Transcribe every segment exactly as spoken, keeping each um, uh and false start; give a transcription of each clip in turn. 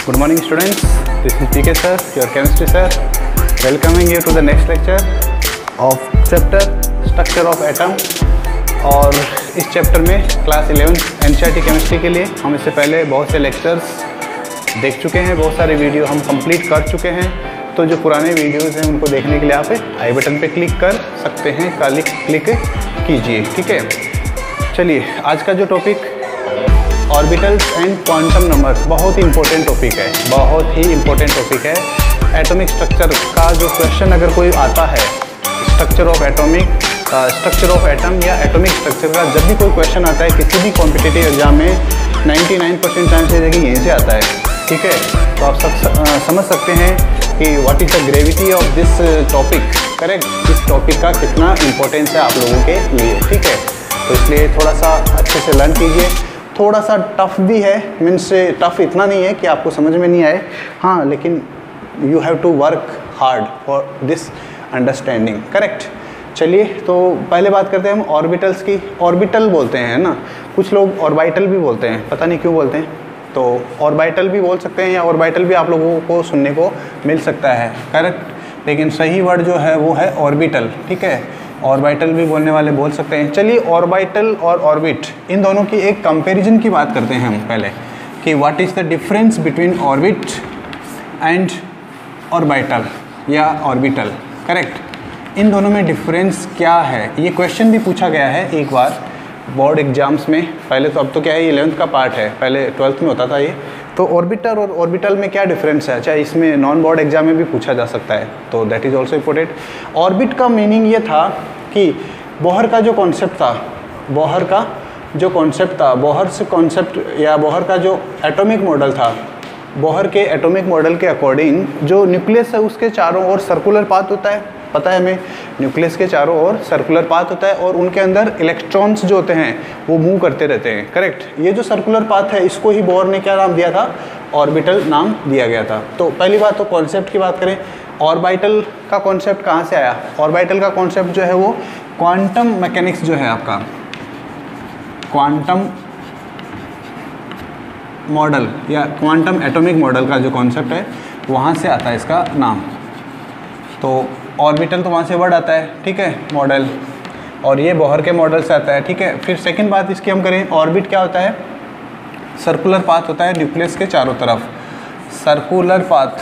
Good morning students, this is P K sir, your chemistry sir, welcoming you to the next lecture of chapter structure of atom। और इस chapter में class eleventh N C E R T chemistry के लिए हम इससे पहले बहुत से लेक्चर्स देख चुके हैं, बहुत सारे वीडियो हम कंप्लीट कर चुके हैं। तो जो पुराने वीडियोस हैं उनको देखने के लिए आप आई बटन पे क्लिक कर सकते हैं, खाली क्लिक कीजिए, ठीक है। चलिए, आज का जो topic orbitals and quantum numbers, बहुत ही इंपॉर्टेंट टॉपिक है, बहुत ही इंपॉर्टेंट टॉपिक है। एटॉमिक स्ट्रक्चर का जो क्वेश्चन अगर कोई आता है, structure of atomic structure of atom या एटॉमिक स्ट्रक्चर का जब भी कोई क्वेश्चन आता है किसी भी कॉम्पिटिटिव एग्जाम में, निन्यानवे परसेंट चांसेस है कि यहीं से आता है, ठीक है। तो आप सब समझ सकते हैं कि what is the gravity of this topic, correct. इस टॉपिक का कितना इम्पोर्टेंस है आप लोगों के लिए, ठीक है। तो इसलिए थोड़ा सा अच्छे से लर्न कीजिए। थोड़ा सा टफ भी है, मीन्स टफ इतना नहीं है कि आपको समझ में नहीं आए, हाँ, लेकिन you have to work hard for this understanding, correct. चलिए, तो पहले बात करते हैं हम ऑर्बिटल्स की। ऑर्बिटल बोलते हैं ना, कुछ लोग ऑर्बिटल भी बोलते हैं, पता नहीं क्यों बोलते हैं। तो ऑर्बिटल भी बोल सकते हैं या ऑर्बिटल भी आप लोगों को सुनने को मिल सकता है, करेक्ट। लेकिन सही वर्ड जो है वो है ऑर्बिटल, ठीक है। ऑर्बिटल भी बोलने वाले बोल सकते हैं। चलिए, ऑर्बिटल और ऑर्बिट, इन दोनों की एक कंपैरिजन की बात करते हैं हम पहले, कि what is the difference between orbit and orbital या ऑर्बिटल, करेक्ट। इन दोनों में डिफरेंस क्या है, ये क्वेश्चन भी पूछा गया है एक बार बोर्ड एग्जाम्स में। पहले तो, अब तो क्या है, इलेवेंथ का पार्ट है, पहले ट्वेल्थ में होता था ये। तो ऑर्बिटर और ऑर्बिटल में क्या डिफरेंस है, चाहे इसमें नॉन बोर्ड एग्जाम में भी पूछा जा सकता है, तो that is also important. Orbit का मीनिंग ये था कि बोहर का जो कॉन्सेप्ट था, बोहर का जो कॉन्सेप्ट था, बोहर से कॉन्सेप्ट या बोहर का जो एटॉमिक मॉडल था, बोहर के एटॉमिक मॉडल के अकॉर्डिंग जो न्यूक्लियस है उसके चारों ओर सर्कुलर पाथ होता है, पता है हमें, न्यूक्लियस के चारों ओर सर्कुलर पाथ होता है और उनके अंदर इलेक्ट्रॉन्स जो होते हैं वो मूव करते रहते हैं, करेक्ट। ये जो सर्कुलर पाथ है इसको ही बोहर ने क्या नाम दिया था, ऑर्बिटल नाम दिया गया था। तो पहली बात तो कॉन्सेप्ट की बात करें, ऑर्बिटल का कॉन्सेप्ट कहाँ से आया। ऑर्बिटल का कॉन्सेप्ट जो है वो क्वांटम मैकेनिक्स जो है आपका, क्वांटम मॉडल या क्वांटम एटॉमिक मॉडल का जो कॉन्सेप्ट है वहाँ से आता है इसका नाम। तो ऑर्बिटल तो वहाँ से वर्ड आता है, ठीक है, मॉडल, और ये बोहर के मॉडल से आता है, ठीक है। फिर सेकंड बात इसकी हम करें, ऑर्बिट क्या होता है, सर्कुलर पाथ होता है न्यूक्लियस के चारों तरफ, circular path,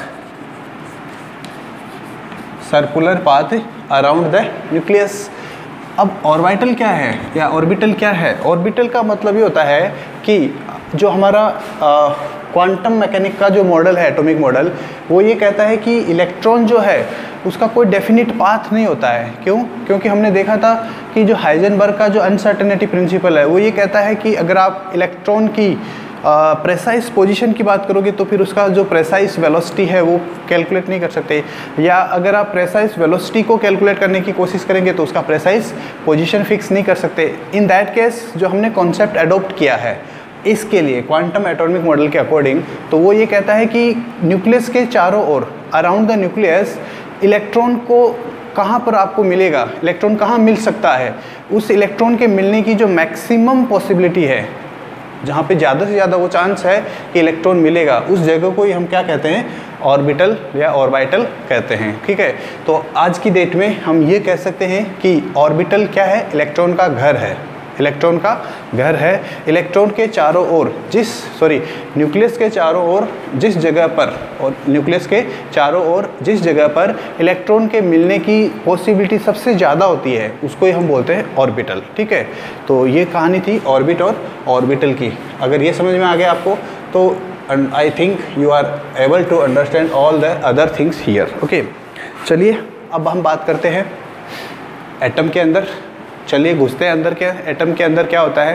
circular path around the nucleus. अब ऑर्बिटल क्या है या ऑर्बिटल क्या है, ऑर्बिटल का मतलब ये होता है कि जो हमारा क्वांटम मैकेनिक का जो मॉडल है, एटॉमिक मॉडल, वो ये कहता है कि इलेक्ट्रॉन जो है उसका कोई डेफिनिट पाथ नहीं होता है। क्यों? क्योंकि हमने देखा था कि जो हाइजेनबर्ग का जो अनसर्टेनिटी प्रिंसिपल है वो ये कहता है कि अगर आप इलेक्ट्रॉन की प्रेसाइज पोजीशन की बात करोगे तो फिर उसका जो प्रेसाइज वेलोसिटी है वो कैलकुलेट नहीं कर सकते, या अगर आप प्रेसाइज वेलोसिटी को कैलकुलेट करने की कोशिश करेंगे तो उसका प्रेसाइज पोजीशन फिक्स नहीं कर सकते। इन दैट केस जो हमने कॉन्सेप्ट अडोप्ट किया है इसके लिए क्वांटम एटॉमिक मॉडल के अकॉर्डिंग, तो वो ये कहता है कि न्यूक्लियस के चारों ओर, अराउंड द न्यूक्लियस, इलेक्ट्रॉन को कहाँ पर आपको मिलेगा, इलेक्ट्रॉन कहाँ मिल सकता है, उस इलेक्ट्रॉन के मिलने की जो मैक्सिमम पॉसिबिलिटी है, जहाँ पे ज़्यादा से ज़्यादा वो चांस है कि इलेक्ट्रॉन मिलेगा, उस जगह को ही हम क्या कहते हैं, ऑर्बिटल या ऑर्बिटल कहते हैं, ठीक है। तो आज की डेट में हम ये कह सकते हैं कि ऑर्बिटल क्या है, इलेक्ट्रॉन का घर है, इलेक्ट्रॉन का घर है। इलेक्ट्रॉन के चारों ओर जिस सॉरी न्यूक्लियस के चारों ओर जिस जगह पर, और न्यूक्लियस के चारों ओर जिस जगह पर इलेक्ट्रॉन के मिलने की पॉसिबिलिटी सबसे ज़्यादा होती है उसको ही हम बोलते हैं ऑर्बिटल, ठीक है। तो ये कहानी थी ऑर्बिट और ऑर्बिटल की। अगर ये समझ में आ गया आपको तो I think you are able to understand all the other things here, okay. चलिए, अब हम बात करते हैं एटम के अंदर। चलिए घुसते हैं अंदर। क्या एटम के अंदर क्या होता है,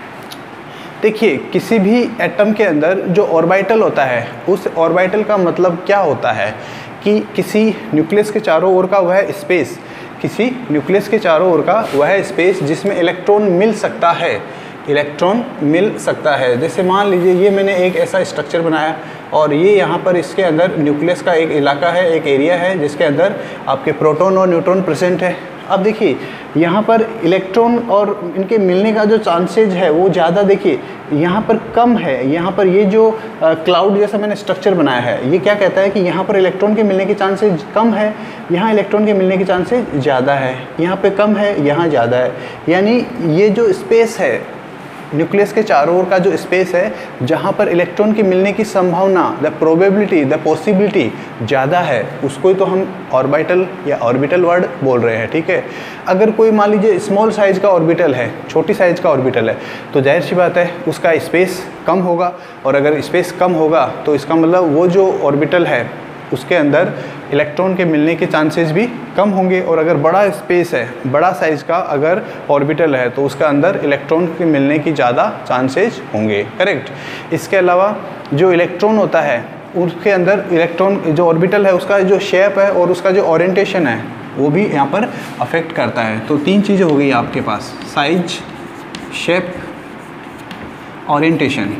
देखिए, किसी भी एटम के अंदर जो ऑर्बिटल होता है, उस ऑर्बिटल का मतलब क्या होता है कि किसी न्यूक्लियस के चारों ओर का वह स्पेस, किसी न्यूक्लियस के चारों ओर का वह स्पेस जिसमें इलेक्ट्रॉन मिल सकता है, इलेक्ट्रॉन मिल सकता है। जैसे मान लीजिए ये मैंने एक ऐसा स्ट्रक्चर बनाया और ये यहाँ पर इसके अंदर न्यूक्लियस का एक इलाका है, एक एरिया है जिसके अंदर आपके प्रोटॉन और न्यूट्रॉन प्रेजेंट है। अब देखिए, यहाँ पर इलेक्ट्रॉन और इनके मिलने का जो चांसेज है वो ज़्यादा देखिए यहाँ पर कम है। यहाँ पर ये जो क्लाउड जैसा मैंने स्ट्रक्चर बनाया है ये क्या कहता है कि यहाँ पर इलेक्ट्रॉन के मिलने के चांसेज कम है, यहाँ इलेक्ट्रॉन के मिलने के चांसेज ज़्यादा है, यहाँ पे कम है, यहाँ ज़्यादा है। यानी ये जो स्पेस है न्यूक्लियस के चारों ओर का जो स्पेस है जहाँ पर इलेक्ट्रॉन के मिलने की संभावना, द प्रोबेबिलिटी, द पॉसिबिलिटी ज़्यादा है, उसको ही तो हम ऑर्बिटल या ऑर्बिटल वर्ड बोल रहे हैं। ठीक है, अगर कोई मान लीजिए स्मॉल साइज़ का ऑर्बिटल है, छोटी साइज़ का ऑर्बिटल है, तो जाहिर सी बात है उसका स्पेस कम होगा, और अगर स्पेस कम होगा तो इसका मतलब वो जो ऑर्बिटल है उसके अंदर इलेक्ट्रॉन के मिलने के चांसेस भी कम होंगे। और अगर बड़ा स्पेस है, बड़ा साइज़ का अगर ऑर्बिटल है तो उसका अंदर इलेक्ट्रॉन के मिलने की ज़्यादा चांसेस होंगे। करेक्ट। इसके अलावा जो इलेक्ट्रॉन होता है उसके अंदर इलेक्ट्रॉन जो ऑर्बिटल है उसका जो शेप है और उसका जो ओरिएंटेशन है वो भी यहाँ पर अफेक्ट करता है। तो तीन चीज़ें हो गई आपके पास, साइज, शेप, ओरिएंटेशन।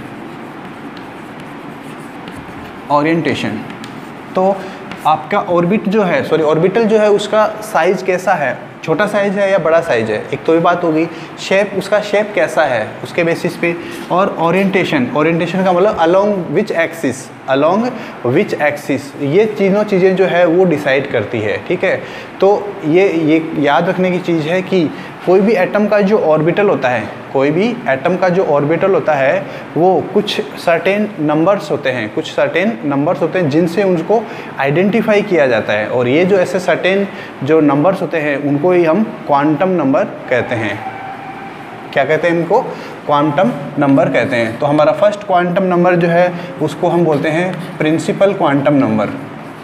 ओरिएंटेशन तो आपका ऑर्बिट जो है, सॉरी ऑर्बिटल जो है उसका साइज़ कैसा है, छोटा साइज़ है या बड़ा साइज़ है, एक तो ये बात होगी। शेप, उसका शेप कैसा है उसके बेसिस पे। और ओरिएंटेशन, ओरिएंटेशन का मतलब along which axis, along which axis, ये तीनों चीज़ें जो है वो डिसाइड करती है। ठीक है, तो ये ये याद रखने की चीज़ है कि कोई भी एटम का जो ऑर्बिटल होता है, कोई भी एटम का जो ऑर्बिटल होता है वो कुछ सर्टेन नंबर्स होते हैं, कुछ सर्टेन नंबर्स होते हैं जिनसे उनको आइडेंटिफाई किया जाता है। और ये जो ऐसे सर्टेन जो नंबर्स होते हैं उनको ही हम क्वांटम नंबर कहते हैं। क्या कहते हैं इनको? क्वांटम नंबर कहते हैं। तो हमारा फर्स्ट क्वांटम नंबर जो है उसको हम बोलते हैं principal quantum number.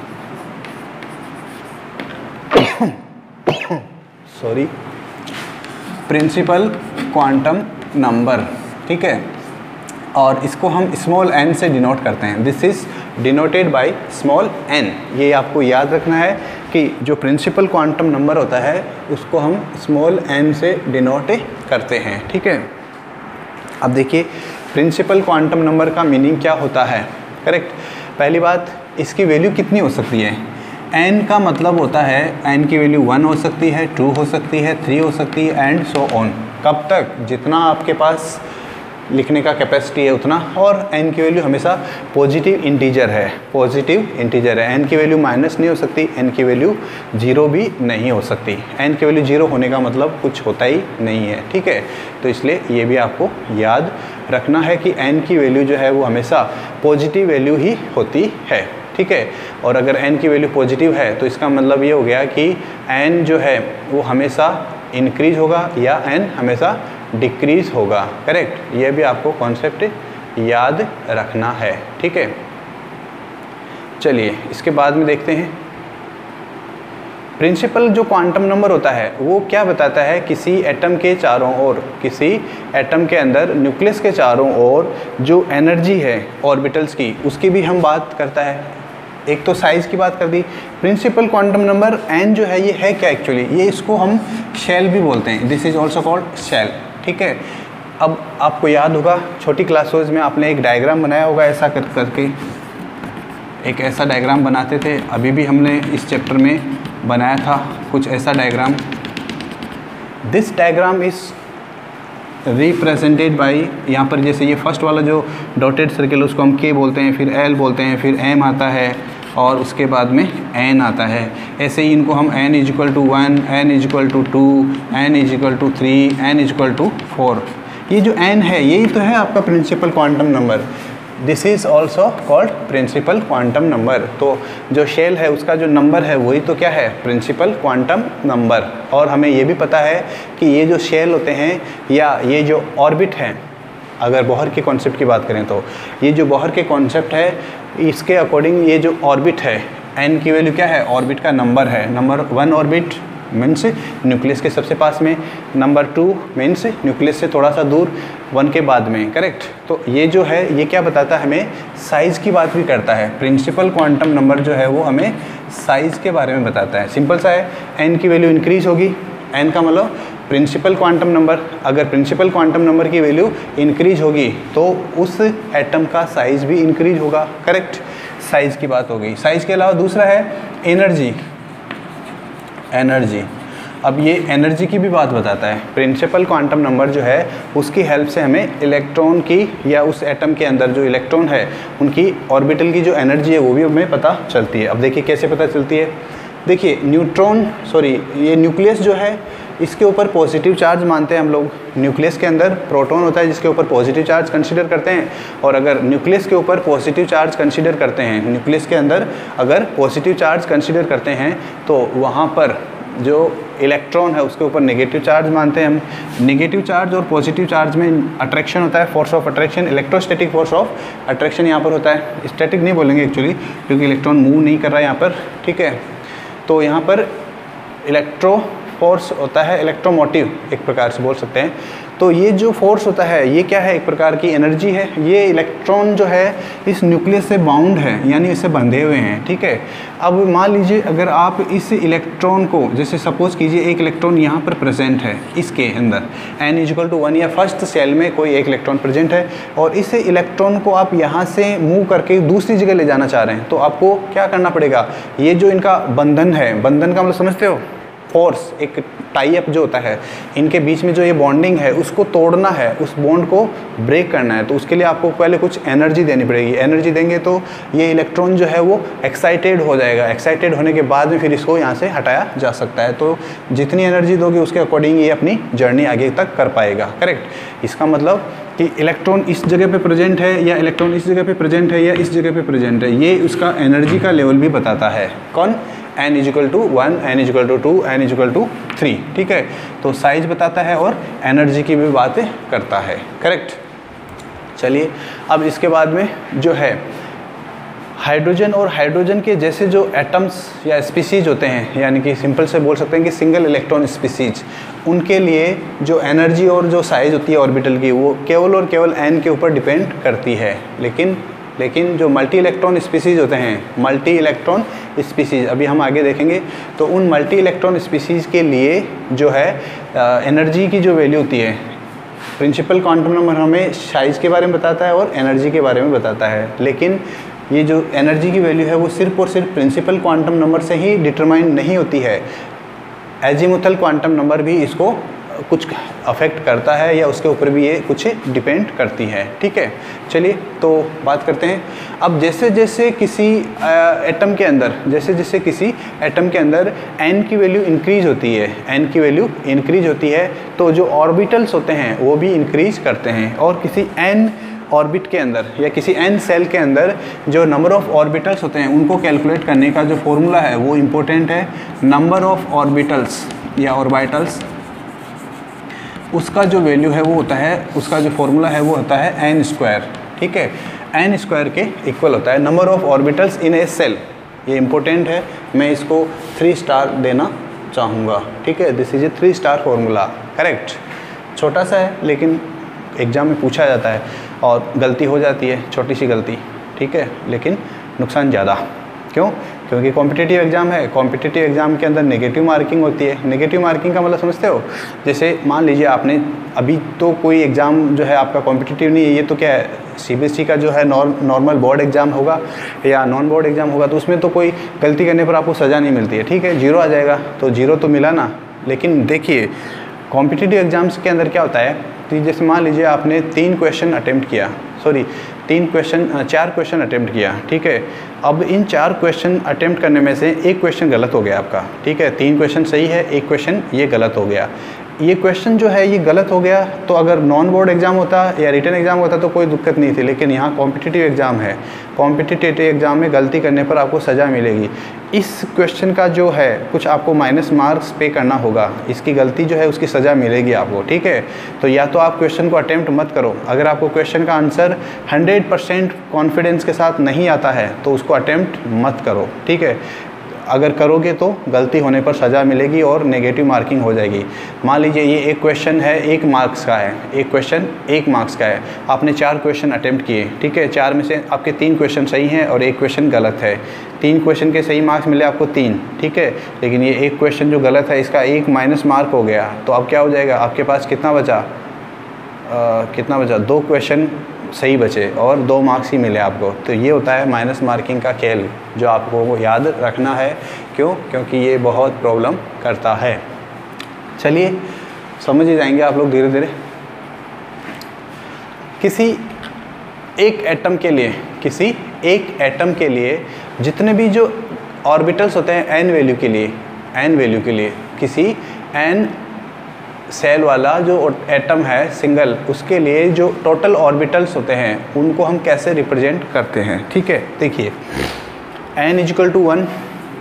Sorry, principal quantum number. ठीक है, और इसको हम स्मॉल एन से डिनोट करते हैं। This is denoted by small n. ये आपको याद रखना है कि जो प्रिंसिपल क्वांटम नंबर होता है उसको हम स्मॉल एन से डिनोट करते हैं। ठीक है, अब देखिए प्रिंसिपल क्वांटम नंबर का मीनिंग क्या होता है। करेक्ट। पहली बात, इसकी वैल्यू कितनी हो सकती है। n का मतलब होता है n की वैल्यू वन हो सकती है, टू हो सकती है, थ्री हो सकती है एंड सो ऑन। कब तक? जितना आपके पास लिखने का कैपेसिटी है उतना। और n की वैल्यू हमेशा पॉजिटिव इंटीजर है, पॉजिटिव इंटीजर है। n की वैल्यू माइनस नहीं हो सकती, n की वैल्यू जीरो भी नहीं हो सकती। n की वैल्यू जीरो होने का मतलब कुछ होता ही नहीं है। ठीक है, तो इसलिए ये भी आपको याद रखना है कि n की वैल्यू जो है वो हमेशा पॉजिटिव वैल्यू ही होती है। ठीक है, और अगर n की वैल्यू पॉजिटिव है तो इसका मतलब ये हो गया कि n जो है वो हमेशा इंक्रीज होगा या n हमेशा डिक्रीज होगा। करेक्ट, ये भी आपको कॉन्सेप्ट याद रखना है। ठीक है, चलिए इसके बाद में देखते हैं प्रिंसिपल जो क्वांटम नंबर होता है वो क्या बताता है। किसी एटम के चारों ओर, किसी एटम के अंदर न्यूक्लियस के चारों ओर जो एनर्जी है ऑर्बिटल्स की उसकी भी हम बात करता है। एक तो साइज़ की बात कर दी। प्रिंसिपल क्वांटम नंबर n जो है ये है क्या एक्चुअली, ये इसको हम शेल भी बोलते हैं। This is also called shell. ठीक है, अब आपको याद होगा छोटी क्लासेस में आपने एक डायग्राम बनाया होगा ऐसा कर करके, एक ऐसा डायग्राम बनाते थे। अभी भी हमने इस चैप्टर में बनाया था कुछ ऐसा diagram. This diagram is represented by, यहाँ पर जैसे ये फर्स्ट वाला जो डॉटेड सर्कल उसको हम के बोलते हैं, फिर एल बोलते हैं, फिर एम आता है और उसके बाद में एन आता है। ऐसे ही इनको हम n is equal to one, n is equal to two, n is equal to three, n is equal to four. ये जो एन है यही तो है आपका principal quantum number. This is also called principal quantum number. तो जो shell है उसका जो नंबर है वही तो क्या है, प्रिंसिपल क्वांटम नंबर। और हमें ये भी पता है कि ये जो शेल होते हैं या ये जो ऑर्बिट हैं, अगर बोहर के कॉन्सेप्ट की बात करें तो ये जो बोहर के कॉन्सेप्ट है इसके अकॉर्डिंग ये जो ऑर्बिट है एन की वैल्यू क्या है, ऑर्बिट का नंबर है। Number one orbit means nucleus के सबसे पास में, नंबर टू मीन्स न्यूक्लियस से थोड़ा सा दूर, वन के बाद में। करेक्ट। तो ये जो है ये क्या बताता है हमें, साइज़ की बात भी करता है। प्रिंसिपल क्वांटम नंबर जो है वो हमें साइज़ के बारे में बताता है। सिंपल सा है, एन की वैल्यू इंक्रीज होगी, एन का मतलब प्रिंसिपल क्वांटम नंबर। अगर प्रिंसिपल क्वांटम नंबर की वैल्यू इंक्रीज होगी तो उस एटम का साइज़ भी इंक्रीज होगा। करेक्ट, साइज़ की बात हो गई। साइज़ के अलावा दूसरा है एनर्जी। एनर्जी अब ये एनर्जी की भी बात बताता है। प्रिंसिपल क्वांटम नंबर जो है उसकी हेल्प से हमें इलेक्ट्रॉन की या उस एटम के अंदर जो इलेक्ट्रॉन है उनकी ऑर्बिटल की जो एनर्जी है वो भी हमें पता चलती है। अब देखिए कैसे पता चलती है। देखिए न्यूट्रॉन सॉरी ये न्यूक्लियस जो है इसके ऊपर पॉजिटिव चार्ज मानते हैं हम लोग। न्यूक्लियस के अंदर प्रोटॉन होता है जिसके ऊपर पॉजिटिव चार्ज कंसीडर करते हैं, और अगर न्यूक्लियस के ऊपर पॉजिटिव चार्ज कंसीडर करते हैं न्यूक्लियस के अंदर अगर पॉजिटिव चार्ज कंसीडर करते हैं तो वहाँ पर जो इलेक्ट्रॉन है उसके ऊपर नेगेटिव चार्ज मानते हैं हम। नेगेटिव चार्ज और पॉजिटिव चार्ज में अट्रैक्शन होता है, force of attraction, electrostatic force of attraction यहाँ पर होता है। स्टैटिक नहीं बोलेंगे एक्चुअली क्योंकि इलेक्ट्रॉन मूव नहीं कर रहा है यहाँ पर, ठीक है। तो यहाँ पर इलेक्ट्रो फोर्स होता है, इलेक्ट्रोमोटिव एक प्रकार से बोल सकते हैं। तो ये जो फोर्स होता है ये क्या है, एक प्रकार की एनर्जी है। ये इलेक्ट्रॉन जो है इस न्यूक्लियस से बाउंड है यानी इससे बंधे हुए हैं, ठीक है। अब मान लीजिए अगर आप इस इलेक्ट्रॉन को, जैसे सपोज कीजिए एक इलेक्ट्रॉन यहाँ पर प्रेजेंट है इसके अंदर एन इजिकल टू वन, या फर्स्ट सेल में कोई एक इलेक्ट्रॉन प्रेजेंट है और इस इलेक्ट्रॉन को आप यहाँ से मूव करके दूसरी जगह ले जाना चाह रहे हैं, तो आपको क्या करना पड़ेगा। ये जो इनका बंधन है, बंधन का मतलब समझते हो, फोर्स, एक टाई अप जो होता है इनके बीच में जो ये बॉन्डिंग है उसको तोड़ना है, उस बॉन्ड को ब्रेक करना है। तो उसके लिए आपको पहले कुछ एनर्जी देनी पड़ेगी। एनर्जी देंगे तो ये इलेक्ट्रॉन जो है वो एक्साइटेड हो जाएगा। एक्साइटेड होने के बाद में फिर इसको यहाँ से हटाया जा सकता है। तो जितनी एनर्जी दोगे उसके अकॉर्डिंग ये अपनी जर्नी आगे तक कर पाएगा, करेक्ट। इसका मतलब कि इलेक्ट्रॉन इस जगह पे प्रेजेंट है या इलेक्ट्रॉन इस जगह पे प्रेजेंट है या इस जगह पे प्रेजेंट है, ये उसका एनर्जी का लेवल भी बताता है। कौन, n is equal to one, n is equal to two, n is equal to three, ठीक है। तो साइज बताता है और एनर्जी की भी बातें करता है, करेक्ट। चलिए अब इसके बाद में जो है हाइड्रोजन और हाइड्रोजन के जैसे जो एटम्स या स्पीसीज होते हैं, यानी कि सिंपल से बोल सकते हैं कि सिंगल इलेक्ट्रॉन स्पीसीज, उनके लिए जो एनर्जी और जो साइज होती है ऑर्बिटल की वो केवल और केवल एन के ऊपर डिपेंड करती है। लेकिन लेकिन जो मल्टी इलेक्ट्रॉन स्पीसीज होते हैं, मल्टी इलेक्ट्रॉन स्पीसीज अभी हम आगे देखेंगे, तो उन मल्टी इलेक्ट्रॉन स्पीसीज के लिए जो है एनर्जी की जो वैल्यू होती है, प्रिंसिपल क्वांटम नंबर हमें साइज के बारे में बताता है और एनर्जी के बारे में बताता है। लेकिन ये जो एनर्जी की वैल्यू है वो सिर्फ और सिर्फ प्रिंसिपल क्वांटम नंबर से ही डिटरमाइन नहीं होती है, एजीमुथल क्वांटम नंबर भी इसको कुछ अफेक्ट करता है या उसके ऊपर भी ये कुछ डिपेंड करती है, ठीक है। चलिए तो बात करते हैं। अब जैसे जैसे किसी एटम के अंदर जैसे जैसे किसी एटम के अंदर एन की वैल्यू इंक्रीज होती है, एन की वैल्यू इंक्रीज होती है तो जो ऑर्बिटल्स होते हैं वो भी इंक्रीज करते हैं। और किसी एन ऑर्बिट के अंदर या किसी एन सेल के अंदर जो नंबर ऑफ ऑर्बिटल्स होते हैं उनको कैलकुलेट करने का जो फॉर्मूला है वो इम्पोर्टेंट है। नंबर ऑफ ऑर्बिटल्स या ऑर्बिटल्स, उसका जो वैल्यू है वो होता है, उसका जो फॉर्मूला है वो होता है एन स्क्वायर, ठीक है। एन स्क्वायर के इक्वल होता है number of orbitals in a shell. ये इम्पोर्टेंट है, मैं इसको थ्री स्टार देना चाहूँगा, ठीक है। This is a three star formula, correct. छोटा सा है लेकिन एग्ज़ाम में पूछा जाता है और गलती हो जाती है, छोटी सी गलती, ठीक है, लेकिन नुकसान ज़्यादा। क्यों? क्योंकि कॉम्पिटिटिव एग्ज़ाम है। कॉम्पिटिटिव एग्ज़ाम के अंदर नेगेटिव मार्किंग होती है। नेगेटिव मार्किंग का मतलब समझते हो, जैसे मान लीजिए आपने अभी तो कोई एग्ज़ाम जो है आपका कॉम्पिटिटिव नहीं है, ये तो क्या है सीबीएसई का जो है नॉर्मल बोर्ड एग्ज़ाम होगा या नॉन बोर्ड एग्ज़ाम होगा, तो उसमें तो कोई गलती करने पर आपको सज़ा नहीं मिलती है, ठीक है, जीरो आ जाएगा, तो जीरो तो मिला ना। लेकिन देखिए कॉम्पिटिटिव एग्ज़ाम्स के अंदर क्या होता है कि जैसे मान लीजिए आपने तीन क्वेश्चन अटेम्प्ट किया, सॉरी तीन क्वेश्चन चार क्वेश्चन अटेम्प्ट किया, ठीक है। अब इन चार क्वेश्चन अटेम्प्ट करने में से एक क्वेश्चन गलत हो गया आपका, ठीक है। तीन क्वेश्चन सही है, एक क्वेश्चन ये गलत हो गया। ये क्वेश्चन जो है ये गलत हो गया, तो अगर नॉन बोर्ड एग्ज़ाम होता या रिटन एग्ज़ाम होता तो कोई दिक्कत नहीं थी, लेकिन यहाँ कॉम्पिटिटिव एग्ज़ाम है। कॉम्पिटिटिव एग्ज़ाम में गलती करने पर आपको सज़ा मिलेगी। इस क्वेश्चन का जो है कुछ आपको माइनस मार्क्स पे करना होगा, इसकी गलती जो है उसकी सज़ा मिलेगी आपको, ठीक है। तो या तो आप क्वेश्चन को अटेम्प्ट मत करो, अगर आपको क्वेश्चन का आंसर हंड्रेड परसेंट कॉन्फिडेंस के साथ नहीं आता है तो उसको अटेम्प्ट मत करो, ठीक है। अगर करोगे तो गलती होने पर सज़ा मिलेगी और नेगेटिव मार्किंग हो जाएगी। मान लीजिए ये एक क्वेश्चन है एक मार्क्स का है, एक क्वेश्चन एक मार्क्स का है, आपने चार क्वेश्चन अटेम्प्ट किए, ठीक है। चार में से आपके तीन क्वेश्चन सही हैं और एक क्वेश्चन गलत है। तीन क्वेश्चन के सही मार्क्स मिले आपको तीन, ठीक है, लेकिन ये एक क्वेश्चन जो गलत है इसका एक माइनस मार्क हो गया, तो अब क्या हो जाएगा, आपके पास कितना बचा, आ, कितना बचा, दो क्वेश्चन सही बचे और दो मार्क्स ही मिले आपको। तो ये होता है माइनस मार्किंग का खेल, जो आपको याद रखना है। क्यों? क्योंकि ये बहुत प्रॉब्लम करता है, चलिए समझ ही जाएंगे आप लोग धीरे धीरे। किसी एक एटम के लिए किसी एक एटम के लिए जितने भी जो ऑर्बिटल्स होते हैं एन वैल्यू के लिए एन वैल्यू के लिए किसी एन सेल वाला जो एटम है सिंगल, उसके लिए जो टोटल ऑर्बिटल्स होते हैं उनको हम कैसे रिप्रेजेंट करते हैं। ठीक है, देखिए एन इजिकल टू वन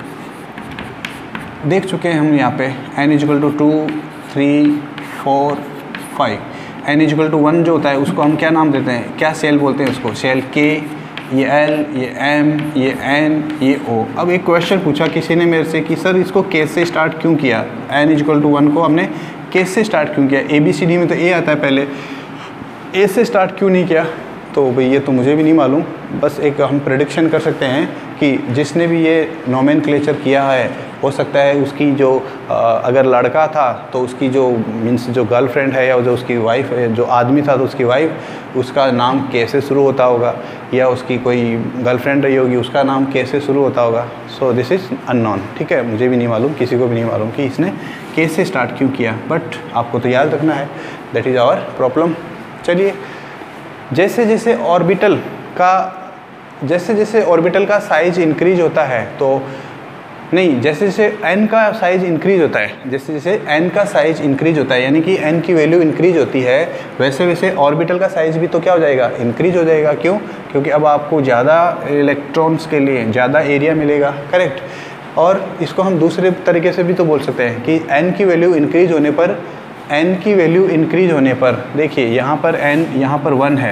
देख चुके हैं हम यहाँ पे, n is equal to two three four five. N is equal to one जो होता है उसको हम क्या नाम देते हैं, क्या सेल बोलते हैं उसको, सेल के, ये एल, ये एम, ये एन, ये ओ। अब एक क्वेश्चन पूछा किसी ने मेरे से कि सर इसको के से स्टार्ट क्यों किया, एन इजिकल टू वन को हमने के से स्टार्ट क्यों किया, ए बी सी डी में तो ए आता है पहले, ए से स्टार्ट क्यों नहीं किया। तो भाई ये तो मुझे भी नहीं मालूम, बस एक हम प्रेडिक्शन कर सकते हैं कि जिसने भी ये नोमेनक्लेचर किया है हो सकता है उसकी जो आ, अगर लड़का था तो उसकी जो मीन्स जो गर्लफ्रेंड है या जो उसकी वाइफ है, जो आदमी था तो उसकी वाइफ, उसका नाम के से शुरू होता होगा, या उसकी कोई गर्लफ्रेंड रही होगी उसका नाम के से शुरू होता होगा। So this is unknown. ठीक है, मुझे भी नहीं मालूम, किसी को भी नहीं मालूम कि इसने के से स्टार्ट क्यों किया, बट आपको तो याद रखना है, दैट इज़ आवर प्रॉब्लम। चलिए जैसे जैसे ऑर्बिटल का जैसे जैसे ऑर्बिटल का साइज इंक्रीज होता है तो नहीं जैसे जैसे n का साइज इंक्रीज होता है जैसे जैसे n का साइज इंक्रीज होता है यानी कि n की वैल्यू इंक्रीज होती है, वैसे वैसे ऑर्बिटल का साइज भी तो क्या हो जाएगा, इंक्रीज हो जाएगा। क्यों? क्योंकि अब आपको ज़्यादा इलेक्ट्रॉन्स के लिए ज़्यादा एरिया मिलेगा। करेक्ट। और इसको हम दूसरे तरीके से भी तो बोल सकते हैं कि n की वैल्यू इंक्रीज होने पर n की वैल्यू इंक्रीज होने पर देखिए यहाँ पर n यहाँ पर वन है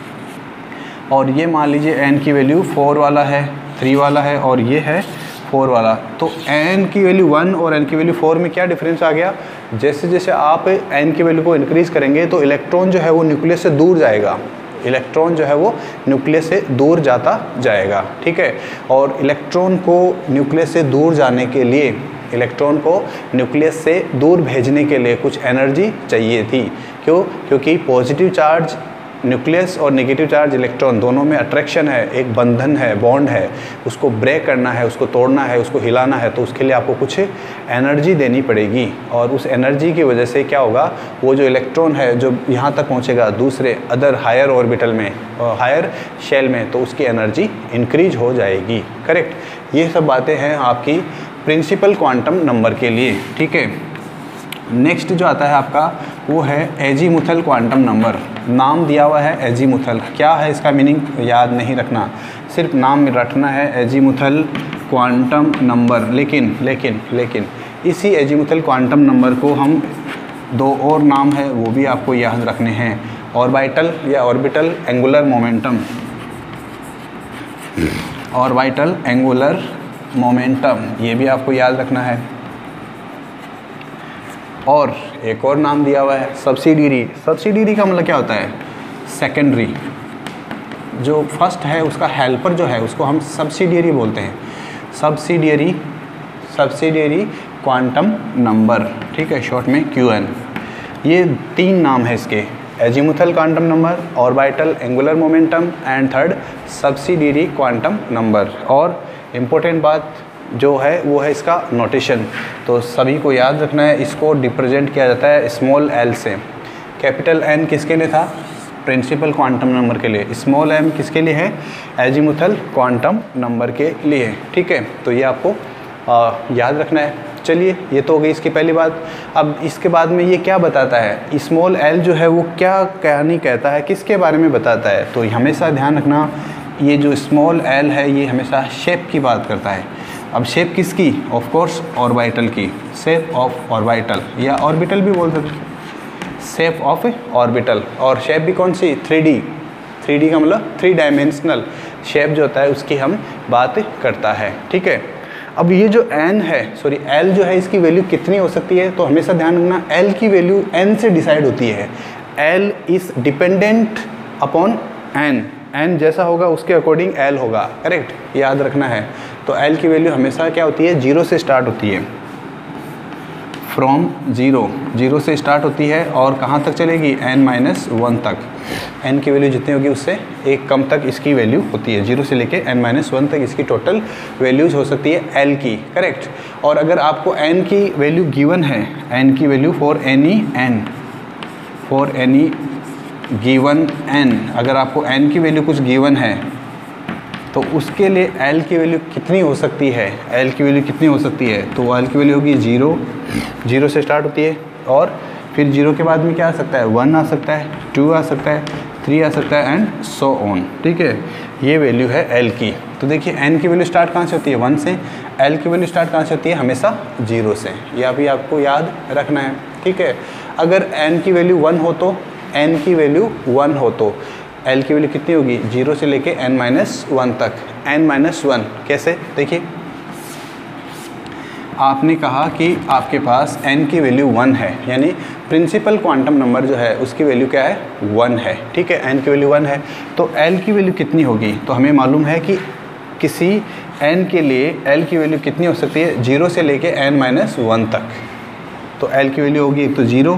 और ये मान लीजिए n की वैल्यू फोर वाला है, थ्री वाला है और ये है फोर वाला। तो n की वैल्यू वन और n की वैल्यू फोर में क्या डिफरेंस आ गया, जैसे जैसे आप n की वैल्यू को इंक्रीज करेंगे तो इलेक्ट्रॉन जो है वो न्यूक्लियस से दूर जाएगा, इलेक्ट्रॉन जो है वो न्यूक्लियस से दूर जाता जाएगा। ठीक है, और इलेक्ट्रॉन को न्यूक्लियस से दूर जाने के लिए इलेक्ट्रॉन को न्यूक्लियस से दूर भेजने के लिए कुछ एनर्जी चाहिए थी। क्यों? क्योंकि पॉजिटिव चार्ज न्यूक्लियस और नेगेटिव चार्ज इलेक्ट्रॉन दोनों में अट्रैक्शन है, एक बंधन है, बॉन्ड है, उसको ब्रेक करना है, उसको तोड़ना है, उसको हिलाना है, तो उसके लिए आपको कुछ एनर्जी देनी पड़ेगी। और उस एनर्जी की वजह से क्या होगा, वो जो इलेक्ट्रॉन है जो यहाँ तक पहुँचेगा दूसरे अदर हायर ऑर्बिटल में, हायर शेल में, तो उसकी एनर्जी इंक्रीज हो जाएगी। करेक्ट। ये सब बातें हैं आपकी प्रिंसिपल क्वांटम नंबर के लिए। ठीक है, नेक्स्ट जो आता है आपका वो है एजीमुथल क्वांटम नंबर। नाम दिया हुआ है एजीमुथल, क्या है इसका मीनिंग याद नहीं रखना, सिर्फ नाम रखना है एजीमुथल क्वांटम नंबर। लेकिन लेकिन लेकिन इसी एजीमुथल क्वांटम नंबर को हम दो और नाम है वो भी आपको याद रखने हैं, ऑर्बिटल या orbital angular momentum, orbital angular momentum, ये भी आपको याद रखना है। और एक और नाम दिया हुआ है सब्सिडियरी। सब्सिडियरी का मतलब क्या होता है, सेकेंडरी। जो फर्स्ट है उसका हेल्पर जो है उसको हम सब्सिडियरी बोलते हैं, सब्सिडियरी सब्सिडियरी क्वांटम नंबर। ठीक है, शॉर्ट में क्यू एन। ये तीन नाम है इसके, azimuthal quantum number, orbital angular momentum and third subsidiary quantum number. और इम्पोर्टेंट बात जो है वो है इसका नोटेशन, तो सभी को याद रखना है, इसको रिप्रेजेंट किया जाता है स्मॉल एल से। कैपिटल एन किसके लिए था, प्रिंसिपल क्वांटम नंबर के लिए, स्मॉल एम किसके लिए है, एजीमुथल क्वांटम नंबर के लिए। ठीक है, तो ये आपको आ, याद रखना है। चलिए, ये तो हो गई इसकी पहली बात। अब इसके बाद में ये क्या बताता है, स्मॉल एल जो है वो क्या कहानी कहता है, किसके बारे में बताता है, तो हमेशा ध्यान रखना ये जो स्मॉल एल है ये हमेशा शेप की बात करता है। अब शेप किसकी, ऑफ कोर्स ऑर्बिटल की, शेप ऑफ ऑर्बिटल या ऑर्बिटल भी बोल सकते, शेप ऑफ ऑर्बिटल। और शेप भी कौन सी, थ्री डी। थ्री डी का मतलब थ्री डायमेंशनल शेप जो होता है उसकी हम बात करता है। ठीक है, अब ये जो n है, सॉरी l जो है, इसकी वैल्यू कितनी हो सकती है, तो हमेशा ध्यान रखना l की वैल्यू n से डिसाइड होती है। l is dependent upon n, n जैसा होगा उसके अकॉर्डिंग l होगा। करेक्ट, याद रखना है। तो l की वैल्यू हमेशा क्या होती है, जीरो से स्टार्ट होती है। फ्रॉम ज़ीरो, जीरो से स्टार्ट होती है और कहाँ तक चलेगी, एन माइनस वन तक। एन की वैल्यू जितनी होगी उससे एक कम तक इसकी वैल्यू होती है, जीरो से लेके एन माइनस वन तक इसकी टोटल वैल्यूज़ हो सकती है एल की, करेक्ट। और अगर आपको एन की वैल्यू गिवन है, एन की value for any n, for any given n, अगर आपको एन की वैल्यू कुछ गिवन है तो उसके लिए एल की वैल्यू कितनी हो सकती है, एल की वैल्यू कितनी हो सकती है, तो एल की वैल्यू होगी ज़ीरो, जीरो से स्टार्ट होती है और फिर जीरो के बाद में क्या आ सकता है, वन आ सकता है, टू आ सकता है, थ्री आ सकता है एंड सो ऑन, ठीक है। ये वैल्यू है एल की। तो देखिए एन की वैल्यू स्टार्ट कहाँ से होती है, वन से, एल की वैल्यू स्टार्ट कहाँ से होती है, हमेशा जीरो से। यह भी आपको याद रखना है, ठीक है। अगर एन की वैल्यू वन हो तो, एन की वैल्यू वन हो तो एल की वैल्यू कितनी होगी, जीरो से लेके एन माइनस वन तक, एन माइनस वन कैसे, देखिए आपने कहा कि आपके पास n की वैल्यू वन है, यानी प्रिंसिपल क्वांटम नंबर जो है उसकी वैल्यू क्या है, वन है, ठीक है। n की वैल्यू वन है तो l की वैल्यू कितनी होगी, तो हमें मालूम है कि किसी n के लिए l की वैल्यू कितनी हो सकती है, जीरो से लेके n माइनस वन तक। तो l की वैल्यू होगी एक तो zero,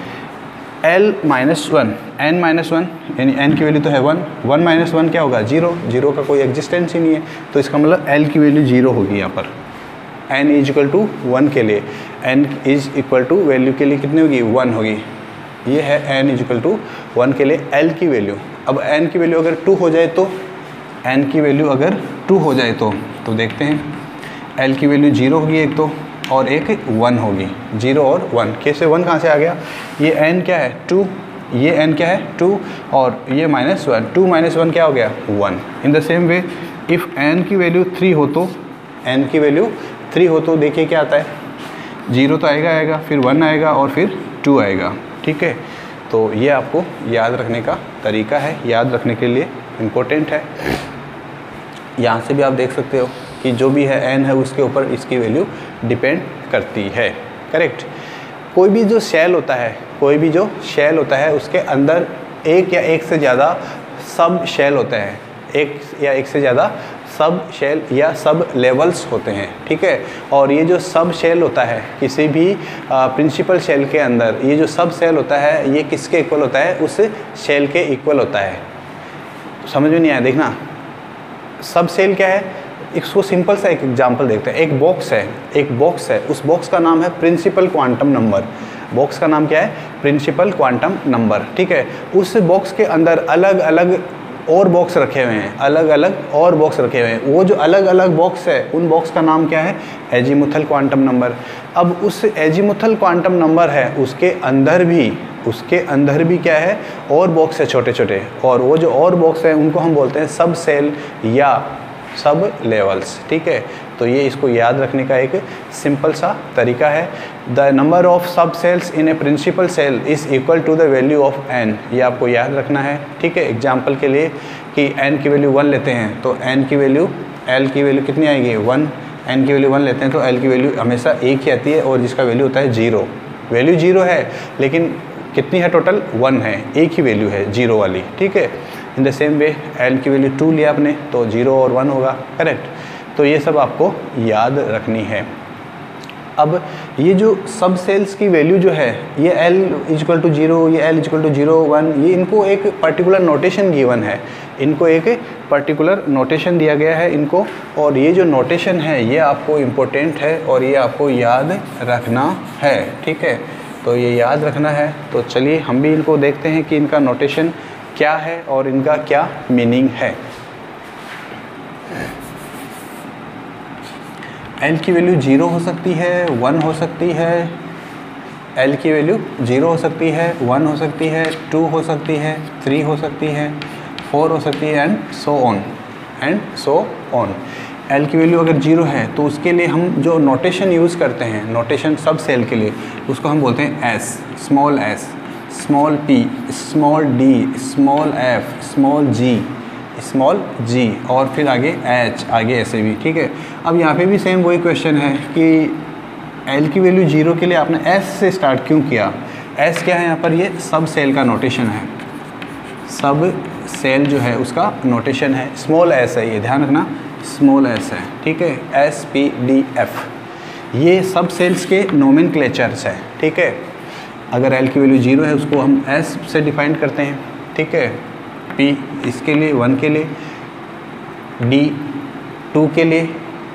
l minus one, n minus one, यानी n की वैल्यू तो है वन, वन माइनस वन क्या होगा, जीरो, जीरो का कोई एग्जिस्टेंस ही नहीं है, तो इसका मतलब l की वैल्यू जीरो होगी यहाँ पर। n is equal to one के लिए, n is equal to value के लिए कितनी होगी, वन होगी। ये है n is equal to one के लिए l की वैल्यू। अब n की वैल्यू अगर टू हो जाए तो, n की वैल्यू अगर टू हो जाए तो तो देखते हैं l की वैल्यू जीरो होगी एक तो, और एक वन होगी, जीरो और वन। कैसे, वन कहाँ से आ गया, ये n क्या है, टू, ये n क्या है, टू, और ये minus one, two minus one क्या हो गया, one. In the same way if n की वैल्यू थ्री हो तो, n की वैल्यू थ्री हो तो देखिए क्या आता है, जीरो तो आएगा आएगा, फिर वन आएगा और फिर टू आएगा, ठीक है। तो ये आपको याद रखने का तरीका है, याद रखने के लिए इम्पोर्टेंट है। यहाँ से भी आप देख सकते हो कि जो भी है n है उसके ऊपर इसकी वैल्यू डिपेंड करती है, करेक्ट। कोई भी जो शेल होता है, कोई भी जो शेल होता है उसके अंदर एक या एक से ज़्यादा सब शेल होते हैं, एक या एक से ज़्यादा सब शेल या सब लेवल्स होते हैं, ठीक है। और ये जो सब शेल होता है किसी भी प्रिंसिपल शेल के अंदर, ये जो सब शेल होता है ये किसके इक्वल होता है, उस शेल के इक्वल होता है। समझ में नहीं आया, देखना सब शेल क्या है, इसको सिंपल सा एक एग्जांपल देखते हैं। एक बॉक्स है, एक बॉक्स है, उस बॉक्स का नाम है प्रिंसिपल क्वांटम नंबर। बॉक्स का नाम क्या है, प्रिंसिपल क्वांटम नंबर, ठीक है। उस बॉक्स के अंदर अलग अलग और बॉक्स रखे हुए हैं, अलग अलग और बॉक्स रखे हुए हैं। वो जो अलग अलग बॉक्स है उन बॉक्स का नाम क्या है, एजीमुथल क्वांटम नंबर। अब उस एजीमुथल क्वांटम नंबर है उसके अंदर भी, उसके अंदर भी क्या है, और बॉक्स है छोटे छोटे, और वो जो और बॉक्स है उनको हम बोलते हैं सब सेल या सब लेवल्स, ठीक है। तो ये इसको याद रखने का एक सिंपल सा तरीका है। The number of subshells in a principal shell is equal to the value of n, ये आपको याद रखना है, ठीक है। एग्जांपल के लिए कि n की वैल्यू वन लेते हैं तो n की वैल्यू, l की वैल्यू कितनी आएगी, वन, n की वैल्यू वन लेते हैं तो l की वैल्यू हमेशा एक ही आती है, और जिसका वैल्यू होता है जीरो। वैल्यू जीरो है लेकिन कितनी है टोटल, वन है, एक ही वैल्यू है जीरो वाली, ठीक है। In the same way l की वैल्यू टू लिया आपने तो जीरो और वन होगा, करेक्ट। तो ये सब आपको याद रखनी है। अब ये जो सब सेल्स की वैल्यू जो है, ये l इजक्वल टू जीरो, ये l is equal to zero one, ये इनको एक पर्टिकुलर नोटेशन गिवन है, इनको एक पर्टिकुलर नोटेशन दिया गया है इनको, और ये जो नोटेशन है ये आपको इम्पोर्टेंट है और ये आपको याद रखना है, ठीक है। तो ये याद रखना है। तो चलिए हम भी इनको देखते हैं कि इनका नोटेशन क्या है और इनका क्या मीनिंग है। l की वैल्यू जीरो हो सकती है, वन हो सकती है, l की वैल्यू जीरो हो सकती है, वन हो सकती है, टू हो सकती है, थ्री हो सकती है, फोर हो सकती है, and so on and so on. l की वैल्यू अगर जीरो है तो उसके लिए हम जो नोटेशन यूज़ करते हैं, नोटेशन सब सेल के लिए, उसको हम बोलते हैं s, small s, small p, small d, small f, small g, small g, और फिर आगे h, आगे ऐसे भी, ठीक है। अब यहाँ पे भी सेम वही क्वेश्चन है कि l की वैल्यू जीरो के लिए आपने s से स्टार्ट क्यों किया। s क्या है यहाँ पर, ये सब सेल का नोटेशन है, सब सेल जो है उसका नोटेशन है, स्मॉल s है, ये ध्यान रखना, स्मॉल s है, ठीक है, एस पी डी एफ। ये सब सेल्स के नोमेनक्लेचर्स है, ठीक है। अगर एल की वैल्यू जीरो है उसको हम एस से डिफाइन करते हैं, ठीक है। पी इसके लिए वन के लिए, डी टू के लिए,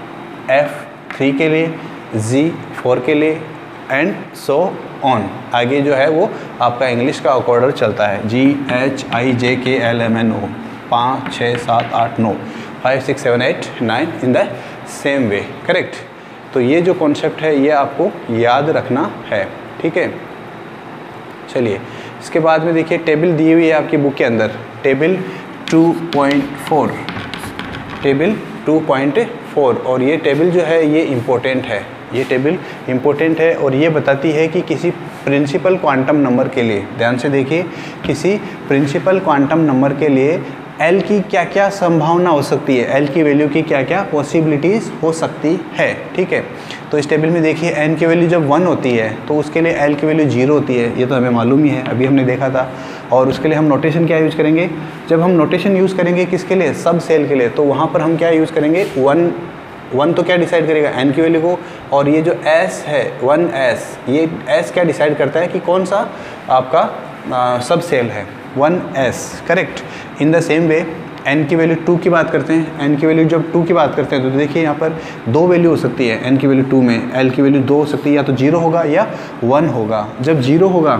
एफ थ्री के लिए, जी फोर के लिए एंड सो ऑन। आगे जो है वो आपका इंग्लिश का ऑर्डर चलता है, जी एच आई जे के एल एम एन ओ, पाँच छः सात आठ नौ, five six seven eight nine in the same way, correct. तो ये जो कॉन्सेप्ट है ये आपको याद रखना है, ठीक है। चलिए इसके बाद में देखिए टेबल दी हुई है आपकी बुक के अंदर, table two point four, table two point four. और ये टेबल जो है ये इम्पोर्टेंट है, ये टेबल इम्पोर्टेंट है और ये बताती है कि किसी प्रिंसिपल क्वांटम नंबर के लिए, ध्यान से देखिए, किसी प्रिंसिपल क्वांटम नंबर के लिए एल की क्या क्या संभावना हो सकती है, एल की वैल्यू की क्या क्या पॉसिबिलिटीज़ हो सकती है, ठीक है। तो इस टेबल में देखिए एन की वैल्यू जब वन होती है तो उसके लिए एल की वैल्यू जीरो होती है, ये तो हमें मालूम ही है, अभी हमने देखा था। और उसके लिए हम नोटेशन क्या यूज़ करेंगे, जब हम नोटेशन यूज़ करेंगे किसके लिए, सब सेल के लिए, तो वहाँ पर हम क्या यूज़ करेंगे, वन वन तो क्या डिसाइड करेगा, एन की वैल्यू को। और ये जो एस है, वन एस, ये एस क्या डिसाइड करता है कि कौन सा आपका आ, सब सेल है, one S, correct. In the same way N की वैल्यू टू की बात करते हैं, एन की वैल्यू जब टू की बात करते हैं तो देखिए यहाँ पर दो वैल्यू हो सकती है एन की वैल्यू टू में, एल की वैल्यू दो हो सकती है, या तो जीरो होगा या वन होगा। जब जीरो होगा,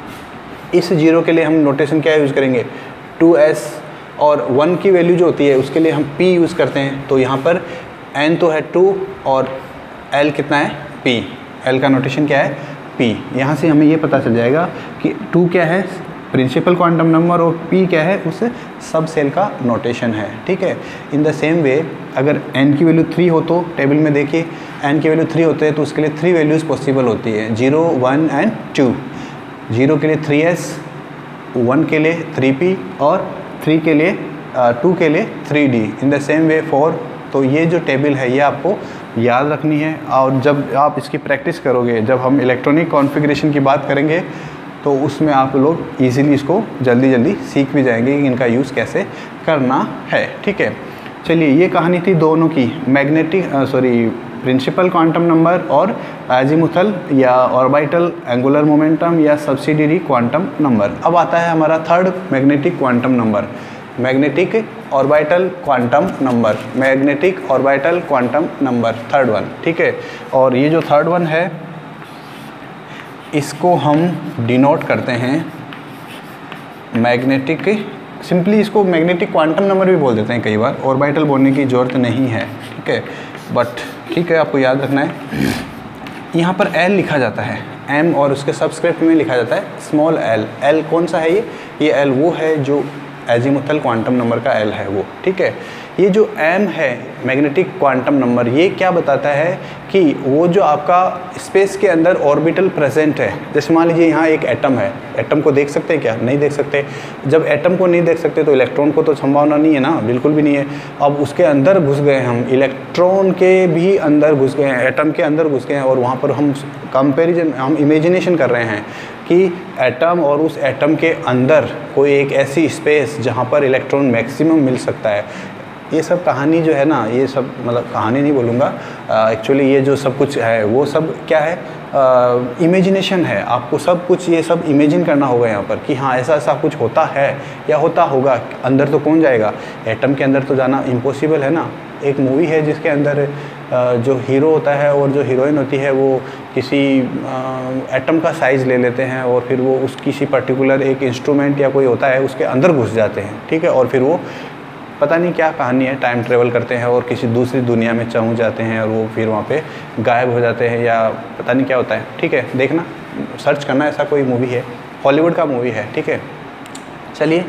इस जीरो के लिए हम नोटेशन क्या यूज़ करेंगे, टू एस, और वन की वैल्यू जो होती है उसके लिए हम पी यूज़ करते हैं। तो यहाँ पर एन तो है टू और एल कितना है, पी, एल का नोटेशन क्या है, पी। यहाँ से हमें ये पता चल जाएगा कि टू क्या है, प्रिंसिपल क्वांटम नंबर, और पी क्या है, उस सब सेल का नोटेशन है, ठीक है। इन द सेम वे अगर एन की वैल्यू थ्री हो तो टेबल में देखिए एन की वैल्यू थ्री होते हैं तो उसके लिए थ्री वैल्यूज़ पॉसिबल होती है, zero one and two. Zero के लिए थ्री एस, वन के लिए थ्री पी और थ्री के लिए टू के लिए three D. In the same way four. तो ये जो टेबल है ये आपको याद रखनी है, और जब आप इसकी प्रैक्टिस करोगे, जब हम इलेक्ट्रॉनिक कॉन्फ़िगरेशन की बात करेंगे तो उसमें आप लोग इजीली इसको जल्दी जल्दी सीख भी जाएंगे कि इनका यूज़ कैसे करना है, ठीक है। चलिए ये कहानी थी दोनों की, magnetic sorry principal quantum number और एजीमुथल या ऑर्बिटल एंगुलर मोमेंटम या सब्सिडियरी क्वांटम नंबर। अब आता है हमारा third magnetic quantum number, magnetic orbital quantum number, magnetic orbital quantum number third one, ठीक है। और ये जो थर्ड वन है इसको हम डिनोट करते हैं मैग्नेटिक, सिंपली इसको मैग्नेटिक क्वांटम नंबर भी बोल देते हैं कई बार, ऑर्बिटल बोलने की ज़रूरत नहीं है, ठीक है, बट ठीक है आपको याद रखना है। यहाँ पर एल लिखा जाता है, एम, और उसके सबस्क्रिप्ट में लिखा जाता है स्मॉल एल। एल कौन सा है, ये ये एल वो है जो एजीमुथल क्वांटम नंबर का एल है वो, ठीक है। ये जो एम है मैग्नेटिक क्वांटम नंबर, ये क्या बताता है कि वो जो आपका स्पेस के अंदर ऑर्बिटल प्रेजेंट है, जैसे मान लीजिए यहाँ एक एटम है, एटम को देख सकते हैं क्या, नहीं देख सकते। जब एटम को नहीं देख सकते तो इलेक्ट्रॉन को तो संभावना नहीं है ना, बिल्कुल भी नहीं है। अब उसके अंदर घुस गए हम, इलेक्ट्रॉन के भी अंदर घुस गए हैं, एटम के अंदर घुस गए हैं, और वहाँ पर हम कंपेरिजन, हम इमेजिनेशन कर रहे हैं कि एटम और उस एटम के अंदर कोई एक ऐसी स्पेस जहाँ पर इलेक्ट्रॉन मैक्सिमम मिल सकता है। ये सब कहानी जो है ना, ये सब मतलब कहानी नहीं बोलूँगा, एक्चुअली ये जो सब कुछ है वो सब क्या है, इमेजिनेशन है। आपको सब कुछ ये सब इमेजिन करना होगा यहाँ पर कि हाँ ऐसा ऐसा कुछ होता है या होता होगा। अंदर तो कौन जाएगा, एटम के अंदर तो जाना इम्पॉसिबल है ना। एक मूवी है जिसके अंदर जो हीरो होता है और जो हीरोइन होती है वो किसी एटम का साइज़ ले लेते हैं और फिर वो उस किसी पर्टिकुलर एक इंस्ट्रूमेंट या कोई होता है उसके अंदर घुस जाते हैं, ठीक है, और फिर वो पता नहीं क्या कहानी है, टाइम ट्रेवल करते हैं और किसी दूसरी दुनिया में पहुंच जाते हैं और वो फिर वहाँ पे गायब हो जाते हैं या पता नहीं क्या होता है, ठीक है। देखना, सर्च करना, ऐसा कोई मूवी है, हॉलीवुड का मूवी है, ठीक है। चलिए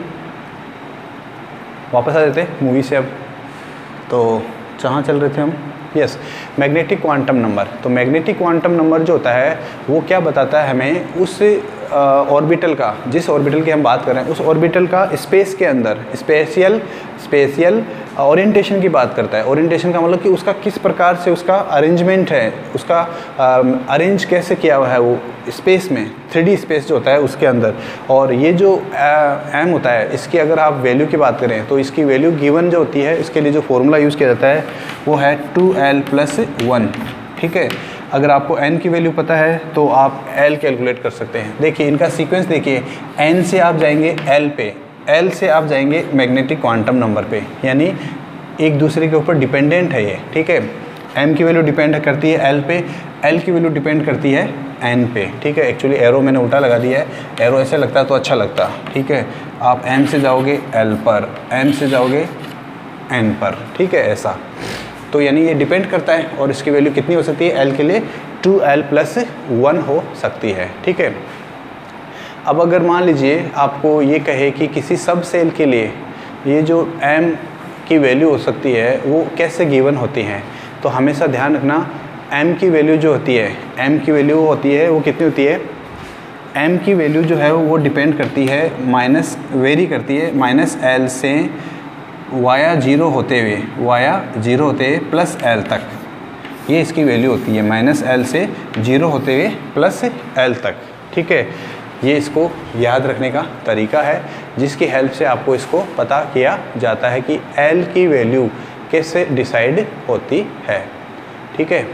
वापस आ जाते हैं मूवी से। अब तो जहाँ चल रहे थे हम, यस, मैग्नेटिक क्वांटम नंबर। तो मैग्नेटिक क्वांटम नंबर जो होता है वो क्या बताता है हमें, उस ऑर्बिटल का, जिस ऑर्बिटल की हम बात कर रहे हैं उस ऑर्बिटल का स्पेस के अंदर स्पेशियल स्पेशियल ओरिएंटेशन की बात करता है। ओरिएंटेशन का मतलब कि उसका किस प्रकार से उसका अरेंजमेंट है, उसका अरेंज कैसे किया हुआ है वो स्पेस में, थ्री डी स्पेस जो होता है उसके अंदर। और ये जो एम होता है, इसकी अगर आप वैल्यू की बात करें तो इसकी वैल्यू गिवन जो होती है, इसके लिए जो फॉर्मूला यूज़ किया जाता है वो है टू एल प्लस वन, ठीक है। अगर आपको n की वैल्यू पता है तो आप l कैलकुलेट कर सकते हैं। देखिए इनका सीक्वेंस देखिए, n से आप जाएंगे l पे, l से आप जाएंगे मैग्नेटिक क्वांटम नंबर पे, यानी एक दूसरे के ऊपर डिपेंडेंट है ये, ठीक है। m की वैल्यू डिपेंड करती है l पे, l की वैल्यू डिपेंड करती है n पे, ठीक है। एक्चुअली एरो मैंने उल्टा लगा दिया है, एरो ऐसे लगता है तो अच्छा लगता, ठीक है। आप m से जाओगे l पर, m से जाओगे n पर, ठीक है, ऐसा। तो यानी ये डिपेंड करता है और इसकी वैल्यू कितनी हो सकती है, l के लिए टू एल प्लस वन हो सकती है, ठीक है। अब अगर मान लीजिए आपको ये कहे कि किसी सब सेल के लिए ये जो m की वैल्यू हो सकती है वो कैसे गिवन होती हैं, तो हमेशा ध्यान रखना m की वैल्यू जो होती है, m की वैल्यू होती है वो कितनी होती है, m की वैल्यू जो है वो डिपेंड करती है, माइनस वेरी करती है माइनस एल से वाया जीरो होते हुए, वाया जीरो होते हुए प्लस एल तक, ये इसकी वैल्यू होती है, माइनस एल से जीरो होते हुए प्लस एल तक, ठीक है। ये इसको याद रखने का तरीका है जिसकी हेल्प से आपको इसको पता किया जाता है कि एल की वैल्यू कैसे डिसाइड होती है, ठीक है।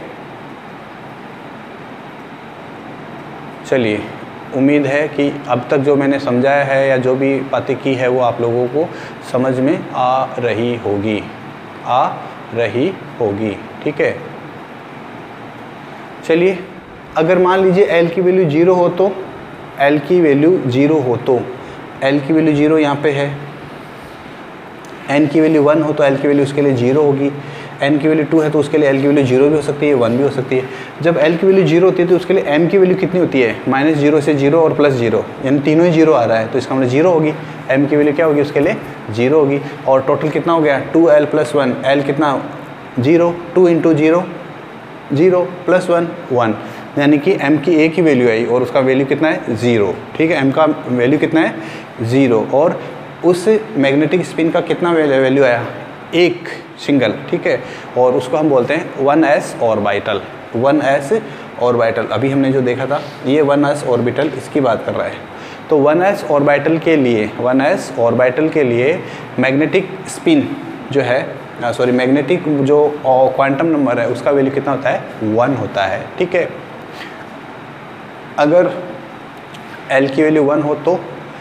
चलिए, उम्मीद है कि अब तक जो मैंने समझाया है या जो भी बातें की है वो आप लोगों को समझ में आ रही होगी, आ रही होगी, ठीक है। चलिए, अगर मान लीजिए l की वैल्यू जीरो हो तो, l की वैल्यू जीरो हो तो, l की वैल्यू जीरो यहाँ पे है, n की वैल्यू वन हो तो l की वैल्यू उसके लिए जीरो होगी, n की वैल्यू टू है तो उसके लिए l की वैल्यू जीरो भी हो सकती है, वन भी हो सकती है। जब l की वैल्यू जीरो होती है तो उसके लिए m की वैल्यू कितनी होती है, माइनस जीरो से जीरो और प्लस जीरो, यानी तीनों ही जीरो आ रहा है तो इसका मतलब जीरो होगी, m की वैल्यू क्या होगी उसके लिए जीरो होगी। और टोटल कितना हो गया, two L plus one, L कितना zero, two into zero zero plus one one, यानी कि m की एक ही वैल्यू आई और उसका वैल्यू कितना है ज़ीरो, ठीक है। m का वैल्यू कितना है ज़ीरो और उस मैग्नेटिक स्पिन का कितना वैल्यू आया, एक सिंगल, ठीक है। और उसको हम बोलते हैं one S orbital, one S orbital. अभी हमने जो देखा था ये वन एस ऑर्बिटल इसकी बात कर रहा है। तो वन एस ऑर्बिटल के लिए, वन एस ऑर्बिटल के लिए मैग्नेटिक स्पिन जो है, सॉरी मैग्नेटिक जो क्वांटम नंबर है उसका वैल्यू कितना होता है, वन होता है, ठीक है। अगर L की वैल्यू वन हो तो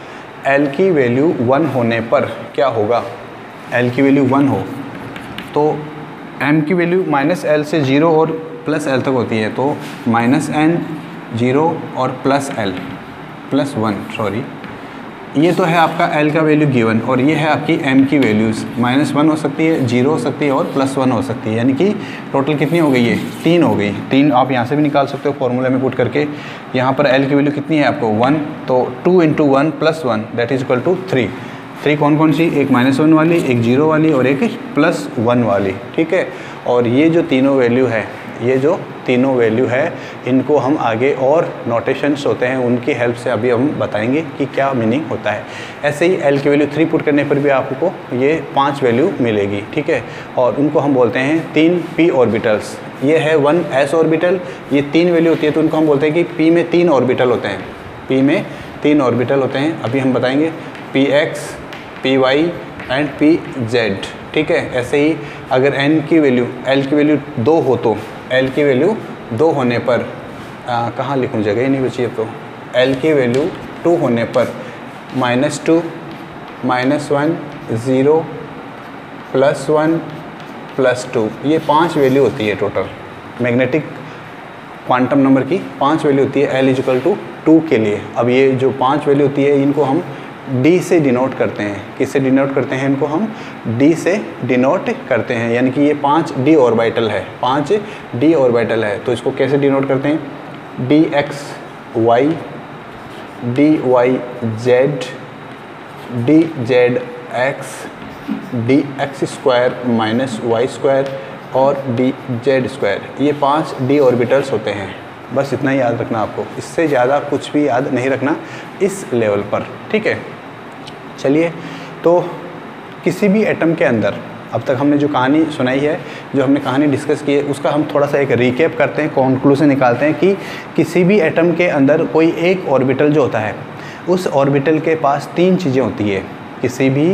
L की वैल्यू वन होने पर क्या होगा, L की वैल्यू वन हो तो M की वैल्यू माइनस एल से जीरो और प्लस एल तक होती है, तो माइनस एन जीरो और plus L plus one, sorry ये तो है आपका L का वैल्यू गिवन और ये है आपकी M की वैल्यूज़, माइनस वन हो सकती है, जीरो हो सकती है और प्लस वन हो सकती है, यानी कि टोटल कितनी हो गई है, तीन हो गई। तीन आप यहाँ से भी निकाल सकते हो फॉर्मूले में पुट करके। यहाँ पर L की वैल्यू कितनी है आपको, वन, तो two into one plus one that is equal to three. Three कौन कौन सी, एक माइनस वन वाली, एक जीरो वाली और एक प्लस वन वाली, ठीक है। और ये जो तीनों वैल्यू है, ये जो तीनों वैल्यू है इनको हम आगे और नोटेशंस होते हैं उनकी हेल्प से अभी हम बताएंगे कि क्या मीनिंग होता है। ऐसे ही L की वैल्यू थ्री पुट करने पर भी आपको ये पांच वैल्यू मिलेगी, ठीक है। और उनको हम बोलते हैं तीन p ऑर्बिटल्स। ये है वन s ऑर्बिटल, ये तीन वैल्यू होती है तो उनको हम बोलते हैं कि p में तीन ऑर्बिटल होते हैं, p में तीन ऑर्बिटल होते हैं। अभी हम बताएंगे P X, P Y and P Z, ठीक है। ऐसे ही अगर n की वैल्यू, L की वैल्यू दो हो तो L की वैल्यू दो होने पर कहाँ लिखूँ, जगह ही नहीं बची है, तो L की वैल्यू टू होने पर minus two, minus one, zero, plus one, plus two, ये पांच वैल्यू होती है टोटल मैग्नेटिक क्वांटम नंबर की, पांच वैल्यू होती है L इजिकल टू टू के लिए। अब ये जो पांच वैल्यू होती है इनको हम D से डिनोट करते हैं, किससे डिनोट करते हैं, इनको हम D से डिनोट करते हैं, यानी कि ये पांच D ऑर्बिटल है, पांच D ऑर्बिटल है। तो इसको कैसे डिनोट करते हैं, D X Y, D Y Z, D Z X, D X square minus Y square और डी जेड स्क्वायर, ये पांच D ऑर्बिटल्स होते हैं। बस इतना ही याद रखना आपको, इससे ज़्यादा कुछ भी याद नहीं रखना इस लेवल पर, ठीक है। चलिए, तो किसी भी एटम के अंदर अब तक हमने जो कहानी सुनाई है, जो हमने कहानी डिस्कस की है, उसका हम थोड़ा सा एक रिकैप करते हैं, कंक्लूजन निकालते हैं कि किसी भी एटम के अंदर कोई एक ऑर्बिटल जो होता है उस ऑर्बिटल के पास तीन चीज़ें होती है। किसी भी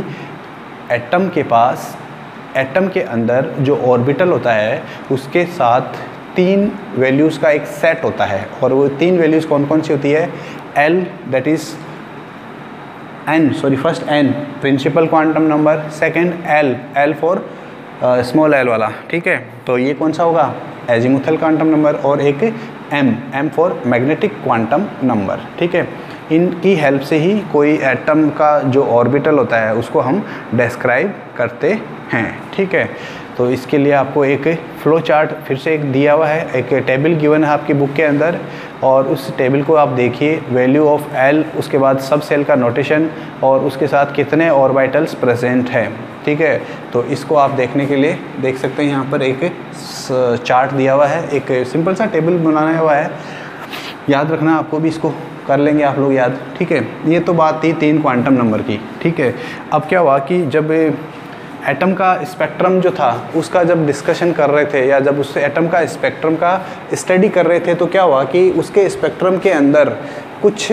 एटम के पास, एटम के अंदर जो ऑर्बिटल होता है उसके साथ तीन वैल्यूज़ का एक सेट होता है, और वो तीन वैल्यूज़ कौन कौन सी होती है? L that is N, sorry first N principal quantum number, second L, L for small L वाला, ठीक है। तो ये कौन सा होगा? एजीमुथल क्वांटम नंबर, और एक M, M for magnetic quantum number, ठीक है। इनकी हेल्प से ही कोई एटम का जो ऑर्बिटल होता है उसको हम डिस्क्राइब करते हैं, ठीक है। तो इसके लिए आपको एक फ्लो चार्ट फिर से एक दिया हुआ है, एक टेबल गिवन है आपकी बुक के अंदर, और उस टेबल को आप देखिए, वैल्यू ऑफ एल, उसके बाद सब सेल का नोटेशन, और उसके साथ कितने ऑर्बिटल्स प्रेजेंट हैं, ठीक है। तो इसको आप देखने के लिए देख सकते हैं, यहाँ पर एक चार्ट दिया हुआ है, एक सिंपल सा टेबल बनाया हुआ है, याद रखना आपको भी, इसको कर लेंगे आप लोग याद, ठीक है। ये तो बात थी तीन क्वांटम नंबर की, ठीक है। अब क्या हुआ कि जब एटम का स्पेक्ट्रम जो था उसका जब डिस्कशन कर रहे थे, या जब उस एटम का स्पेक्ट्रम का स्टडी कर रहे थे, तो क्या हुआ कि उसके स्पेक्ट्रम के अंदर कुछ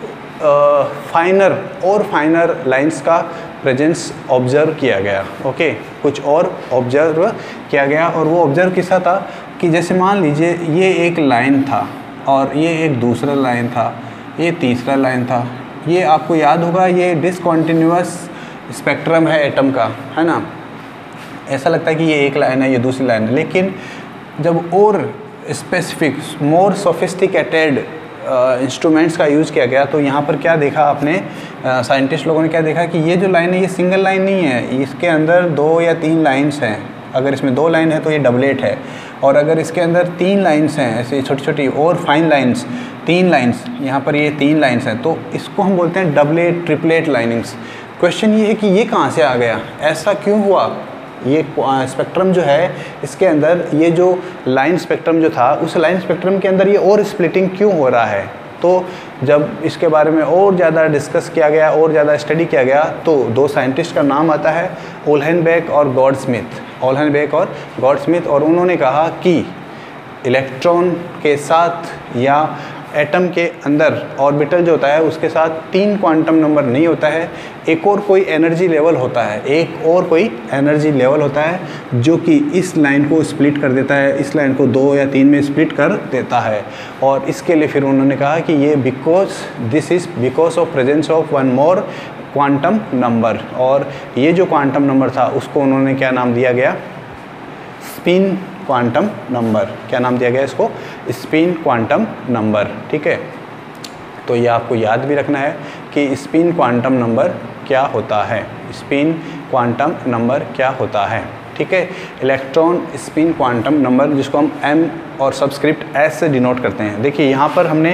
फाइनर और फाइनर लाइंस का प्रेजेंस ऑब्जर्व किया गया, ओके, कुछ और ऑब्जर्व किया गया। और वो ऑब्जर्व किसा था कि जैसे मान लीजिए ये एक लाइन था, और ये एक दूसरा लाइन था, ये तीसरा लाइन था। ये आपको याद होगा, ये डिसकंटिन्यूअस स्पेक्ट्रम है एटम का, है ना। ऐसा लगता है कि ये एक लाइन है, ये दूसरी लाइन है, लेकिन जब और स्पेसिफिक मोर सोफिस्टिकेटेड इंस्ट्रूमेंट्स का यूज़ किया गया, तो यहाँ पर क्या देखा आपने, साइंटिस्ट लोगों ने क्या देखा कि ये जो लाइन है ये सिंगल लाइन नहीं है, इसके अंदर दो या तीन लाइन्स हैं। अगर इसमें दो लाइन है तो ये डबलेट है, और अगर इसके अंदर तीन लाइन्स हैं, ऐसे छोटी छोटी और फाइन लाइन्स, तीन लाइन्स, यहाँ पर ये तीन लाइन्स हैं, तो इसको हम बोलते हैं डबलेट ट्रिपलेट लाइनिंग्स। क्वेश्चन ये है कि ये कहाँ से आ गया, ऐसा क्यों हुआ? ये स्पेक्ट्रम जो है इसके अंदर, ये जो लाइन स्पेक्ट्रम जो था, उस लाइन स्पेक्ट्रम के अंदर ये और स्प्लिटिंग क्यों हो रहा है? तो जब इसके बारे में और ज़्यादा डिस्कस किया गया, और ज़्यादा स्टडी किया गया, तो दो साइंटिस्ट का नाम आता है, उलहेनबेक और गॉडस्मिथ, उलहेनबेक और गॉडस्मिथ। और उन्होंने कहा कि इलेक्ट्रॉन के साथ या एटम के अंदर ऑर्बिटल जो होता है उसके साथ तीन क्वांटम नंबर नहीं होता है, एक और कोई एनर्जी लेवल होता है, एक और कोई एनर्जी लेवल होता है जो कि इस लाइन को स्प्लिट कर देता है, इस लाइन को दो या तीन में स्प्लिट कर देता है। और इसके लिए फिर उन्होंने कहा कि ये because this is because of presence of one more quantum number. और ये जो क्वांटम नंबर था उसको उन्होंने क्या नाम दिया गया? Spin quantum number. क्या नाम दिया गया इसको? स्पिन क्वांटम नंबर, ठीक है। तो ये आपको याद भी रखना है कि स्पिन क्वांटम नंबर क्या होता है, स्पिन क्वांटम नंबर क्या होता है, ठीक है। इलेक्ट्रॉन स्पिन क्वांटम नंबर, जिसको हम एम और सबस्क्रिप्ट एस से डिनोट करते हैं। देखिए यहाँ पर हमने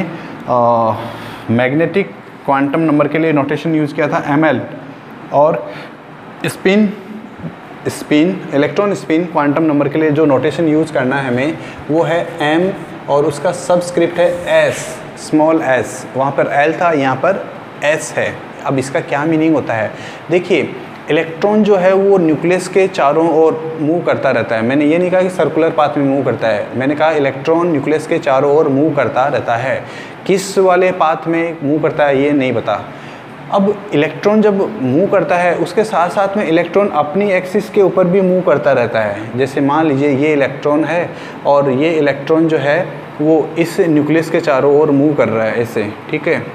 मैग्नेटिक क्वांटम नंबर के लिए नोटेशन यूज़ किया था एम एल, और spin spin electron spin quantum number के लिए जो नोटेशन यूज़ करना है हमें, वो है एम, और उसका सबस्क्रिप्ट है एस, स्मॉल एस। वहाँ पर एल था, यहाँ पर एस है। अब इसका क्या मीनिंग होता है? देखिए, इलेक्ट्रॉन जो है वो न्यूक्लियस के चारों ओर मूव करता रहता है। मैंने ये नहीं कहा कि सर्कुलर पाथ में मूव करता है, मैंने कहा इलेक्ट्रॉन न्यूक्लियस के चारों ओर मूव करता रहता है। किस वाले पाथ में मूव करता है ये नहीं पता। अब इलेक्ट्रॉन जब मूव करता है, उसके साथ साथ में इलेक्ट्रॉन अपनी एक्सिस के ऊपर भी मूव करता रहता है। जैसे मान लीजिए ये इलेक्ट्रॉन है, और ये इलेक्ट्रॉन जो है वो इस न्यूक्लियस के चारों ओर मूव कर रहा है ऐसे, ठीक है,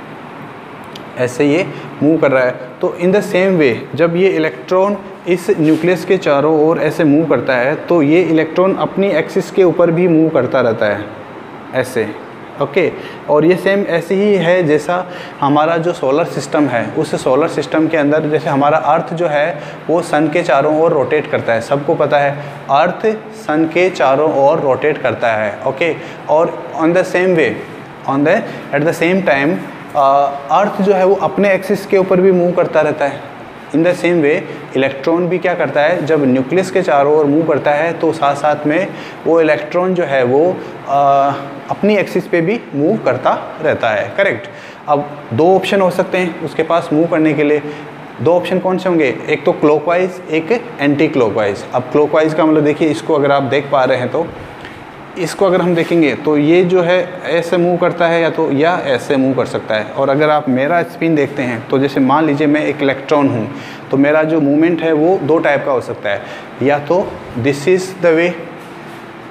ऐसे ये मूव कर रहा है। तो इन द सेम वे जब ये इलेक्ट्रॉन इस न्यूक्लियस के चारों ओर ऐसे मूव करता है, तो ये इलेक्ट्रॉन अपनी एक्सिस के ऊपर भी मूव करता रहता है ऐसे, ओके। और ये सेम ऐसे ही है जैसा हमारा जो सोलर सिस्टम है, उस सोलर सिस्टम के अंदर जैसे हमारा अर्थ जो है वो सन के चारों ओर रोटेट करता है, सबको पता है अर्थ सन के चारों ओर रोटेट करता है, ओके। और on the same way on the at the same time earth जो है वो अपने एक्सिस के ऊपर भी मूव करता रहता है। In the same way electron भी क्या करता है, जब न्यूक्लियस के चारों ओर मूव करता है तो साथ साथ में वो इलेक्ट्रॉन जो है वो आ, अपनी एक्सिस पे भी मूव करता रहता है, करेक्ट। अब दो ऑप्शन हो सकते हैं उसके पास मूव करने के लिए। दो ऑप्शन कौन से होंगे? एक तो क्लॉकवाइज, एक एंटी क्लॉकवाइज। अब क्लॉकवाइज का मतलब देखिए, इसको अगर आप देख पा रहे हैं तो इसको अगर हम देखेंगे तो ये जो है ऐसे मूव करता है या तो या ऐसे मूव कर सकता है। और अगर आप मेरा स्पिन देखते हैं तो जैसे मान लीजिए मैं एक इलेक्ट्रॉन हूँ, तो मेरा जो मूवमेंट है वो दो टाइप का हो सकता है, या तो this is the way,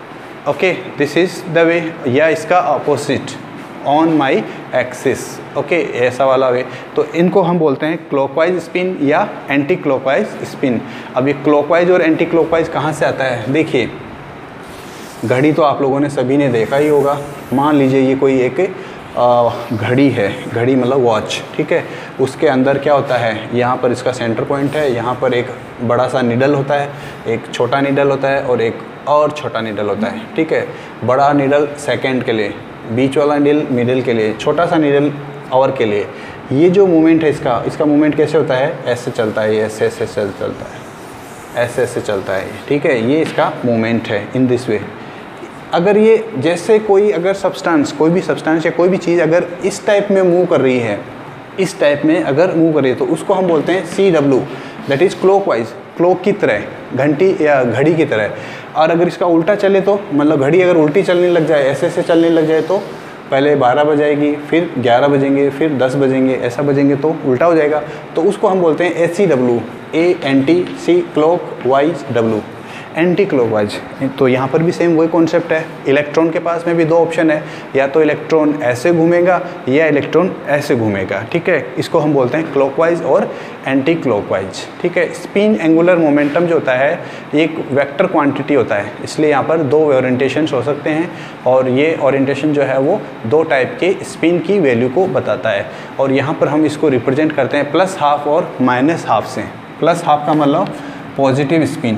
okay, this is the way, या इसका opposite on my axis, okay, ऐसा वाला वे। तो इनको हम बोलते हैं क्लॉकवाइज स्पिन या एंटी क्लॉकवाइज स्पिन। अब ये क्लॉकवाइज और एंटी क्लॉकवाइज कहाँ से आता है? देखिए, घड़ी तो आप लोगों ने सभी ने देखा ही होगा। मान लीजिए ये कोई एक घड़ी है, घड़ी मतलब वॉच, ठीक है। उसके अंदर क्या होता है, यहाँ पर इसका सेंटर पॉइंट है, यहाँ पर एक बड़ा सा निडल होता है, एक छोटा निडल होता है और एक और छोटा निडल होता है, ठीक है। बड़ा निडल सेकंड के लिए, बीच वाला निडल मिडिल के लिए, छोटा सा निडल आवर के लिए। ये जो मूवमेंट है इसका इसका मूवमेंट कैसे होता है? ऐसे चलता है, ये ऐसे ऐसे चलता है, ऐसे ऐसे चलता है, ठीक है। ये इसका मूवमेंट है इन दिस वे। अगर ये जैसे कोई अगर सब्सटेंस, कोई भी सब्सटेंस या कोई भी चीज़ अगर इस टाइप में मूव कर रही है, इस टाइप में अगर मूव कर रही है, तो उसको हम बोलते हैं C W, that is clockwise, clock की तरह, घंटी या घड़ी की तरह। और अगर इसका उल्टा चले तो, मतलब घड़ी अगर उल्टी चलने लग जाए, ऐसे ऐसे चलने लग जाए, तो पहले बारह बजाएगी, फिर ग्यारह बजेंगे, फिर दस बजेंगे, ऐसा बजेंगे तो उल्टा हो जाएगा। तो उसको हम बोलते हैं A C W, A N T C clockwise W, anti clockwise. तो यहाँ पर भी सेम वही कॉन्सेप्ट है। इलेक्ट्रॉन के पास में भी दो ऑप्शन है, या तो इलेक्ट्रॉन ऐसे घूमेगा या इलेक्ट्रॉन ऐसे घूमेगा, ठीक है। इसको हम बोलते हैं क्लॉकवाइज और एंटी क्लॉकवाइज, ठीक है। स्पिन एंगुलर मोमेंटम जो होता है एक वेक्टर क्वांटिटी होता है, इसलिए यहाँ पर दो ओरिएंटेशंस हो सकते हैं, और ये ओरिएंटेशन जो है वो दो टाइप के स्पिन की वैल्यू को बताता है। और यहाँ पर हम इसको रिप्रेजेंट करते हैं प्लस हाफ और माइनस हाफ से। प्लस हाफ का मतलब पॉजिटिव स्पिन,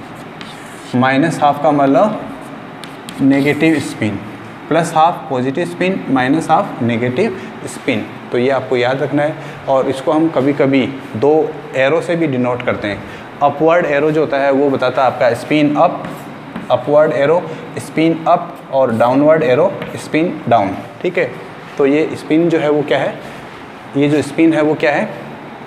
माइनस हाफ का मतलब negative spin. Plus half positive spin, minus half negative spin. तो ये आपको याद रखना है। और इसको हम कभी कभी दो एरो से भी डिनोट करते हैं। अपवर्ड एरो जो होता है वो बताता है आपका spin up, upward arrow spin up, और डाउनवर्ड एरो स्पिन डाउन, ठीक है। तो ये स्पिन जो है वो क्या है, ये जो स्पिन है वो क्या है,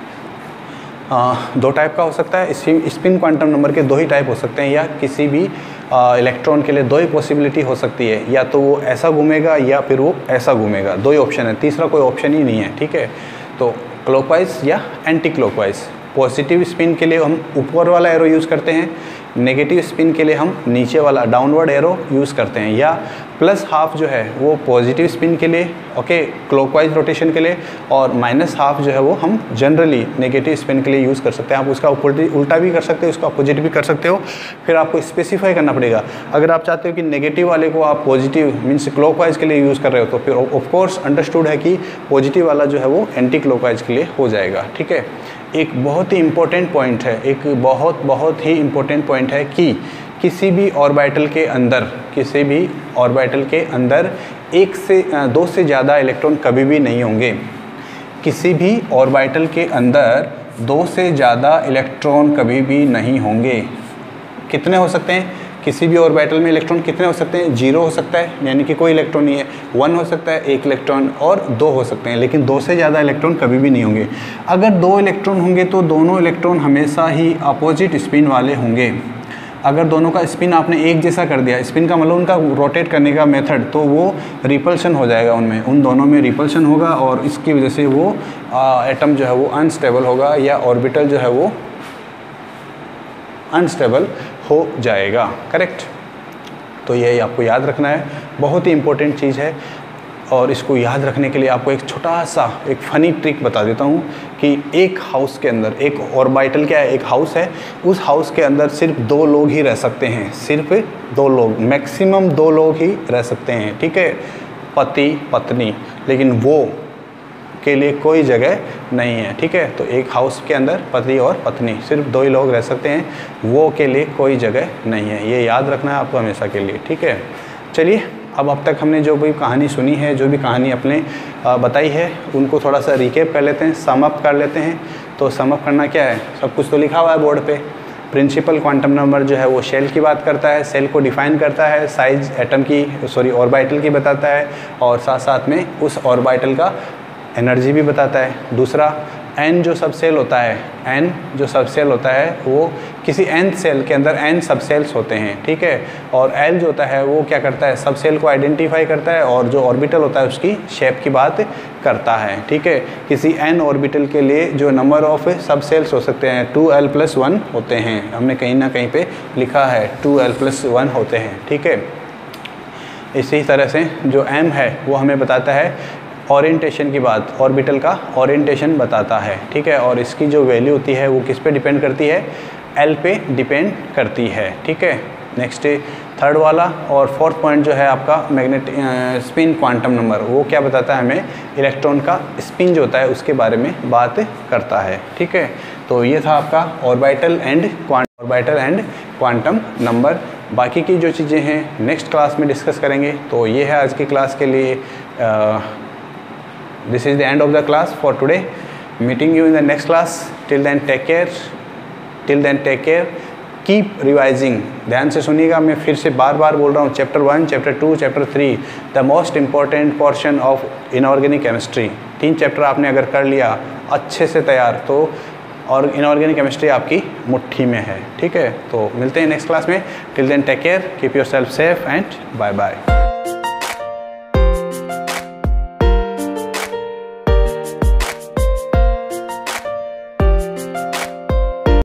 आ, दो टाइप का हो सकता है। स्पिन क्वांटम नंबर के दो ही टाइप हो सकते हैं, या किसी भी इलेक्ट्रॉन के लिए दो ही पॉसिबिलिटी हो सकती है, या तो वो ऐसा घूमेगा या फिर वो ऐसा घूमेगा, दो ही ऑप्शन है, तीसरा कोई ऑप्शन ही नहीं है, ठीक है। तो क्लॉकवाइज या एंटी क्लॉकवाइज। पॉजिटिव स्पिन के लिए हम ऊपर वाला एरो यूज़ करते हैं, नेगेटिव स्पिन के लिए हम नीचे वाला डाउनवर्ड एरो यूज़ करते हैं। या प्लस हाफ जो है वो पॉजिटिव स्पिन के लिए, ओके, क्लॉकवाइज रोटेशन के लिए, और माइनस हाफ जो है वो हम जनरली नेगेटिव स्पिन के लिए यूज़ कर सकते हैं। आप उसका उल्टा भी कर सकते हो, उसका अपोजिट भी कर सकते हो। फिर आपको स्पेसिफाई करना पड़ेगा। अगर आप चाहते हो कि नेगेटिव वाले को आप पॉजिटिव मीन्स क्लॉकवाइज के लिए यूज़ कर रहे हो, तो फिर ऑफकोर्स अंडरस्टूड है कि पॉजिटिव वाला जो है वो एंटी क्लॉकवाइज के लिए हो जाएगा, ठीक है। एक बहुत ही इम्पोर्टेंट पॉइंट है, एक बहुत बहुत ही इम्पोर्टेंट पॉइंट है कि किसी भी ऑर्बिटल के अंदर, किसी भी ऑर्बिटल के अंदर एक से दो से ज़्यादा इलेक्ट्रॉन कभी भी नहीं होंगे। किसी भी ऑर्बिटल के अंदर दो से ज़्यादा इलेक्ट्रॉन कभी भी नहीं होंगे। कितने हो सकते हैं? किसी भी ऑर्बिटल में इलेक्ट्रॉन कितने हो सकते हैं? जीरो हो सकता है, यानी कि कोई इलेक्ट्रॉन नहीं है। वन हो सकता है, एक इलेक्ट्रॉन, और दो हो सकते हैं, लेकिन दो से ज़्यादा इलेक्ट्रॉन कभी भी नहीं होंगे। अगर दो इलेक्ट्रॉन होंगे तो दोनों इलेक्ट्रॉन हमेशा ही अपोजिट स्पिन वाले होंगे। अगर दोनों का स्पिन आपने एक जैसा कर दिया, स्पिन का मतलब उनका रोटेट करने का मेथड, तो वो रिपल्शन हो जाएगा, उनमें उन दोनों में रिपल्शन होगा, और इसकी वजह से वो एटम जो है वो अनस्टेबल होगा, या ऑर्बिटल जो है वो अनस्टेबल हो जाएगा, करेक्ट। तो ये आपको याद रखना है, बहुत ही इम्पोर्टेंट चीज़ है। और इसको याद रखने के लिए आपको एक छोटा सा एक फ़नी ट्रिक बता देता हूँ कि एक हाउस के अंदर, एक ऑर्बिटल क्या है, एक हाउस है, उस हाउस के अंदर सिर्फ दो लोग ही रह सकते हैं, सिर्फ दो लोग, मैक्सिमम दो लोग ही रह सकते हैं, ठीक है, पति पत्नी, लेकिन वो के लिए कोई जगह नहीं है, ठीक है। तो एक हाउस के अंदर पति और पत्नी सिर्फ दो ही लोग रह सकते हैं, वो के लिए कोई जगह नहीं है, ये याद रखना है आपको हमेशा के लिए, ठीक है। चलिए, अब अब तक हमने जो भी कहानी सुनी है, जो भी कहानी अपने बताई है, उनको थोड़ा सा रिकेप कर लेते हैं, सम अप कर लेते हैं। तो सम अप करना क्या है, सब कुछ तो लिखा हुआ है बोर्ड पे। प्रिंसिपल क्वांटम नंबर जो है वो शेल की बात करता है, सेल को डिफाइन करता है, साइज एटम की सॉरी ऑर्बिटल की बताता है, और साथ साथ में उस ऑर्बिटल का एनर्जी भी बताता है। दूसरा, एन जो सब सेल होता है, एन जो सब सेल होता है वो किसी एन सेल के अंदर एन सब सेल्स होते हैं, ठीक है। और एल जो होता है वो क्या करता है, सब सेल को आइडेंटिफाई करता है, और जो ऑर्बिटल होता है उसकी शेप की बात करता है, ठीक है। किसी एन ऑर्बिटल के लिए जो नंबर ऑफ सब सेल्स हो सकते हैं टू एल प्लस वन होते हैं, हमने कहीं ना कहीं पे लिखा है टू एल प्लस वन होते हैं, ठीक है। इसी तरह से जो एम है वो हमें बताता है ओरिएंटेशन की बात, ऑर्बिटल का ओरिएंटेशन बताता है, ठीक है। और इसकी जो वैल्यू होती है वो किस पे डिपेंड करती है, एल पे डिपेंड करती है, ठीक है। नेक्स्ट थर्ड वाला और फोर्थ पॉइंट जो है आपका मैग्नेटिक स्पिन क्वांटम नंबर, वो क्या बताता है हमें, इलेक्ट्रॉन का स्पिन जो होता है उसके बारे में बात करता है, ठीक है। तो ये था आपका orbital and orbital and quantum number. बाकी की जो चीज़ें हैं नेक्स्ट क्लास में डिस्कस करेंगे। तो ये है आज की क्लास के लिए, this is the end of the class for today. Meeting you in the next class. Till then take care, till then take care, keep revising. ध्यान से सुनिएगा, मैं फिर से बार बार बोल रहा हूँ, chapter one, chapter two, chapter three, the most important portion of inorganic chemistry. तीन चैप्टर आपने अगर कर लिया अच्छे से तैयार, तो और इनऑर्गेनिक केमिस्ट्री आपकी मुट्ठी में है, ठीक है। तो मिलते हैं नेक्स्ट क्लास में। Till then take care, keep yourself safe and bye bye.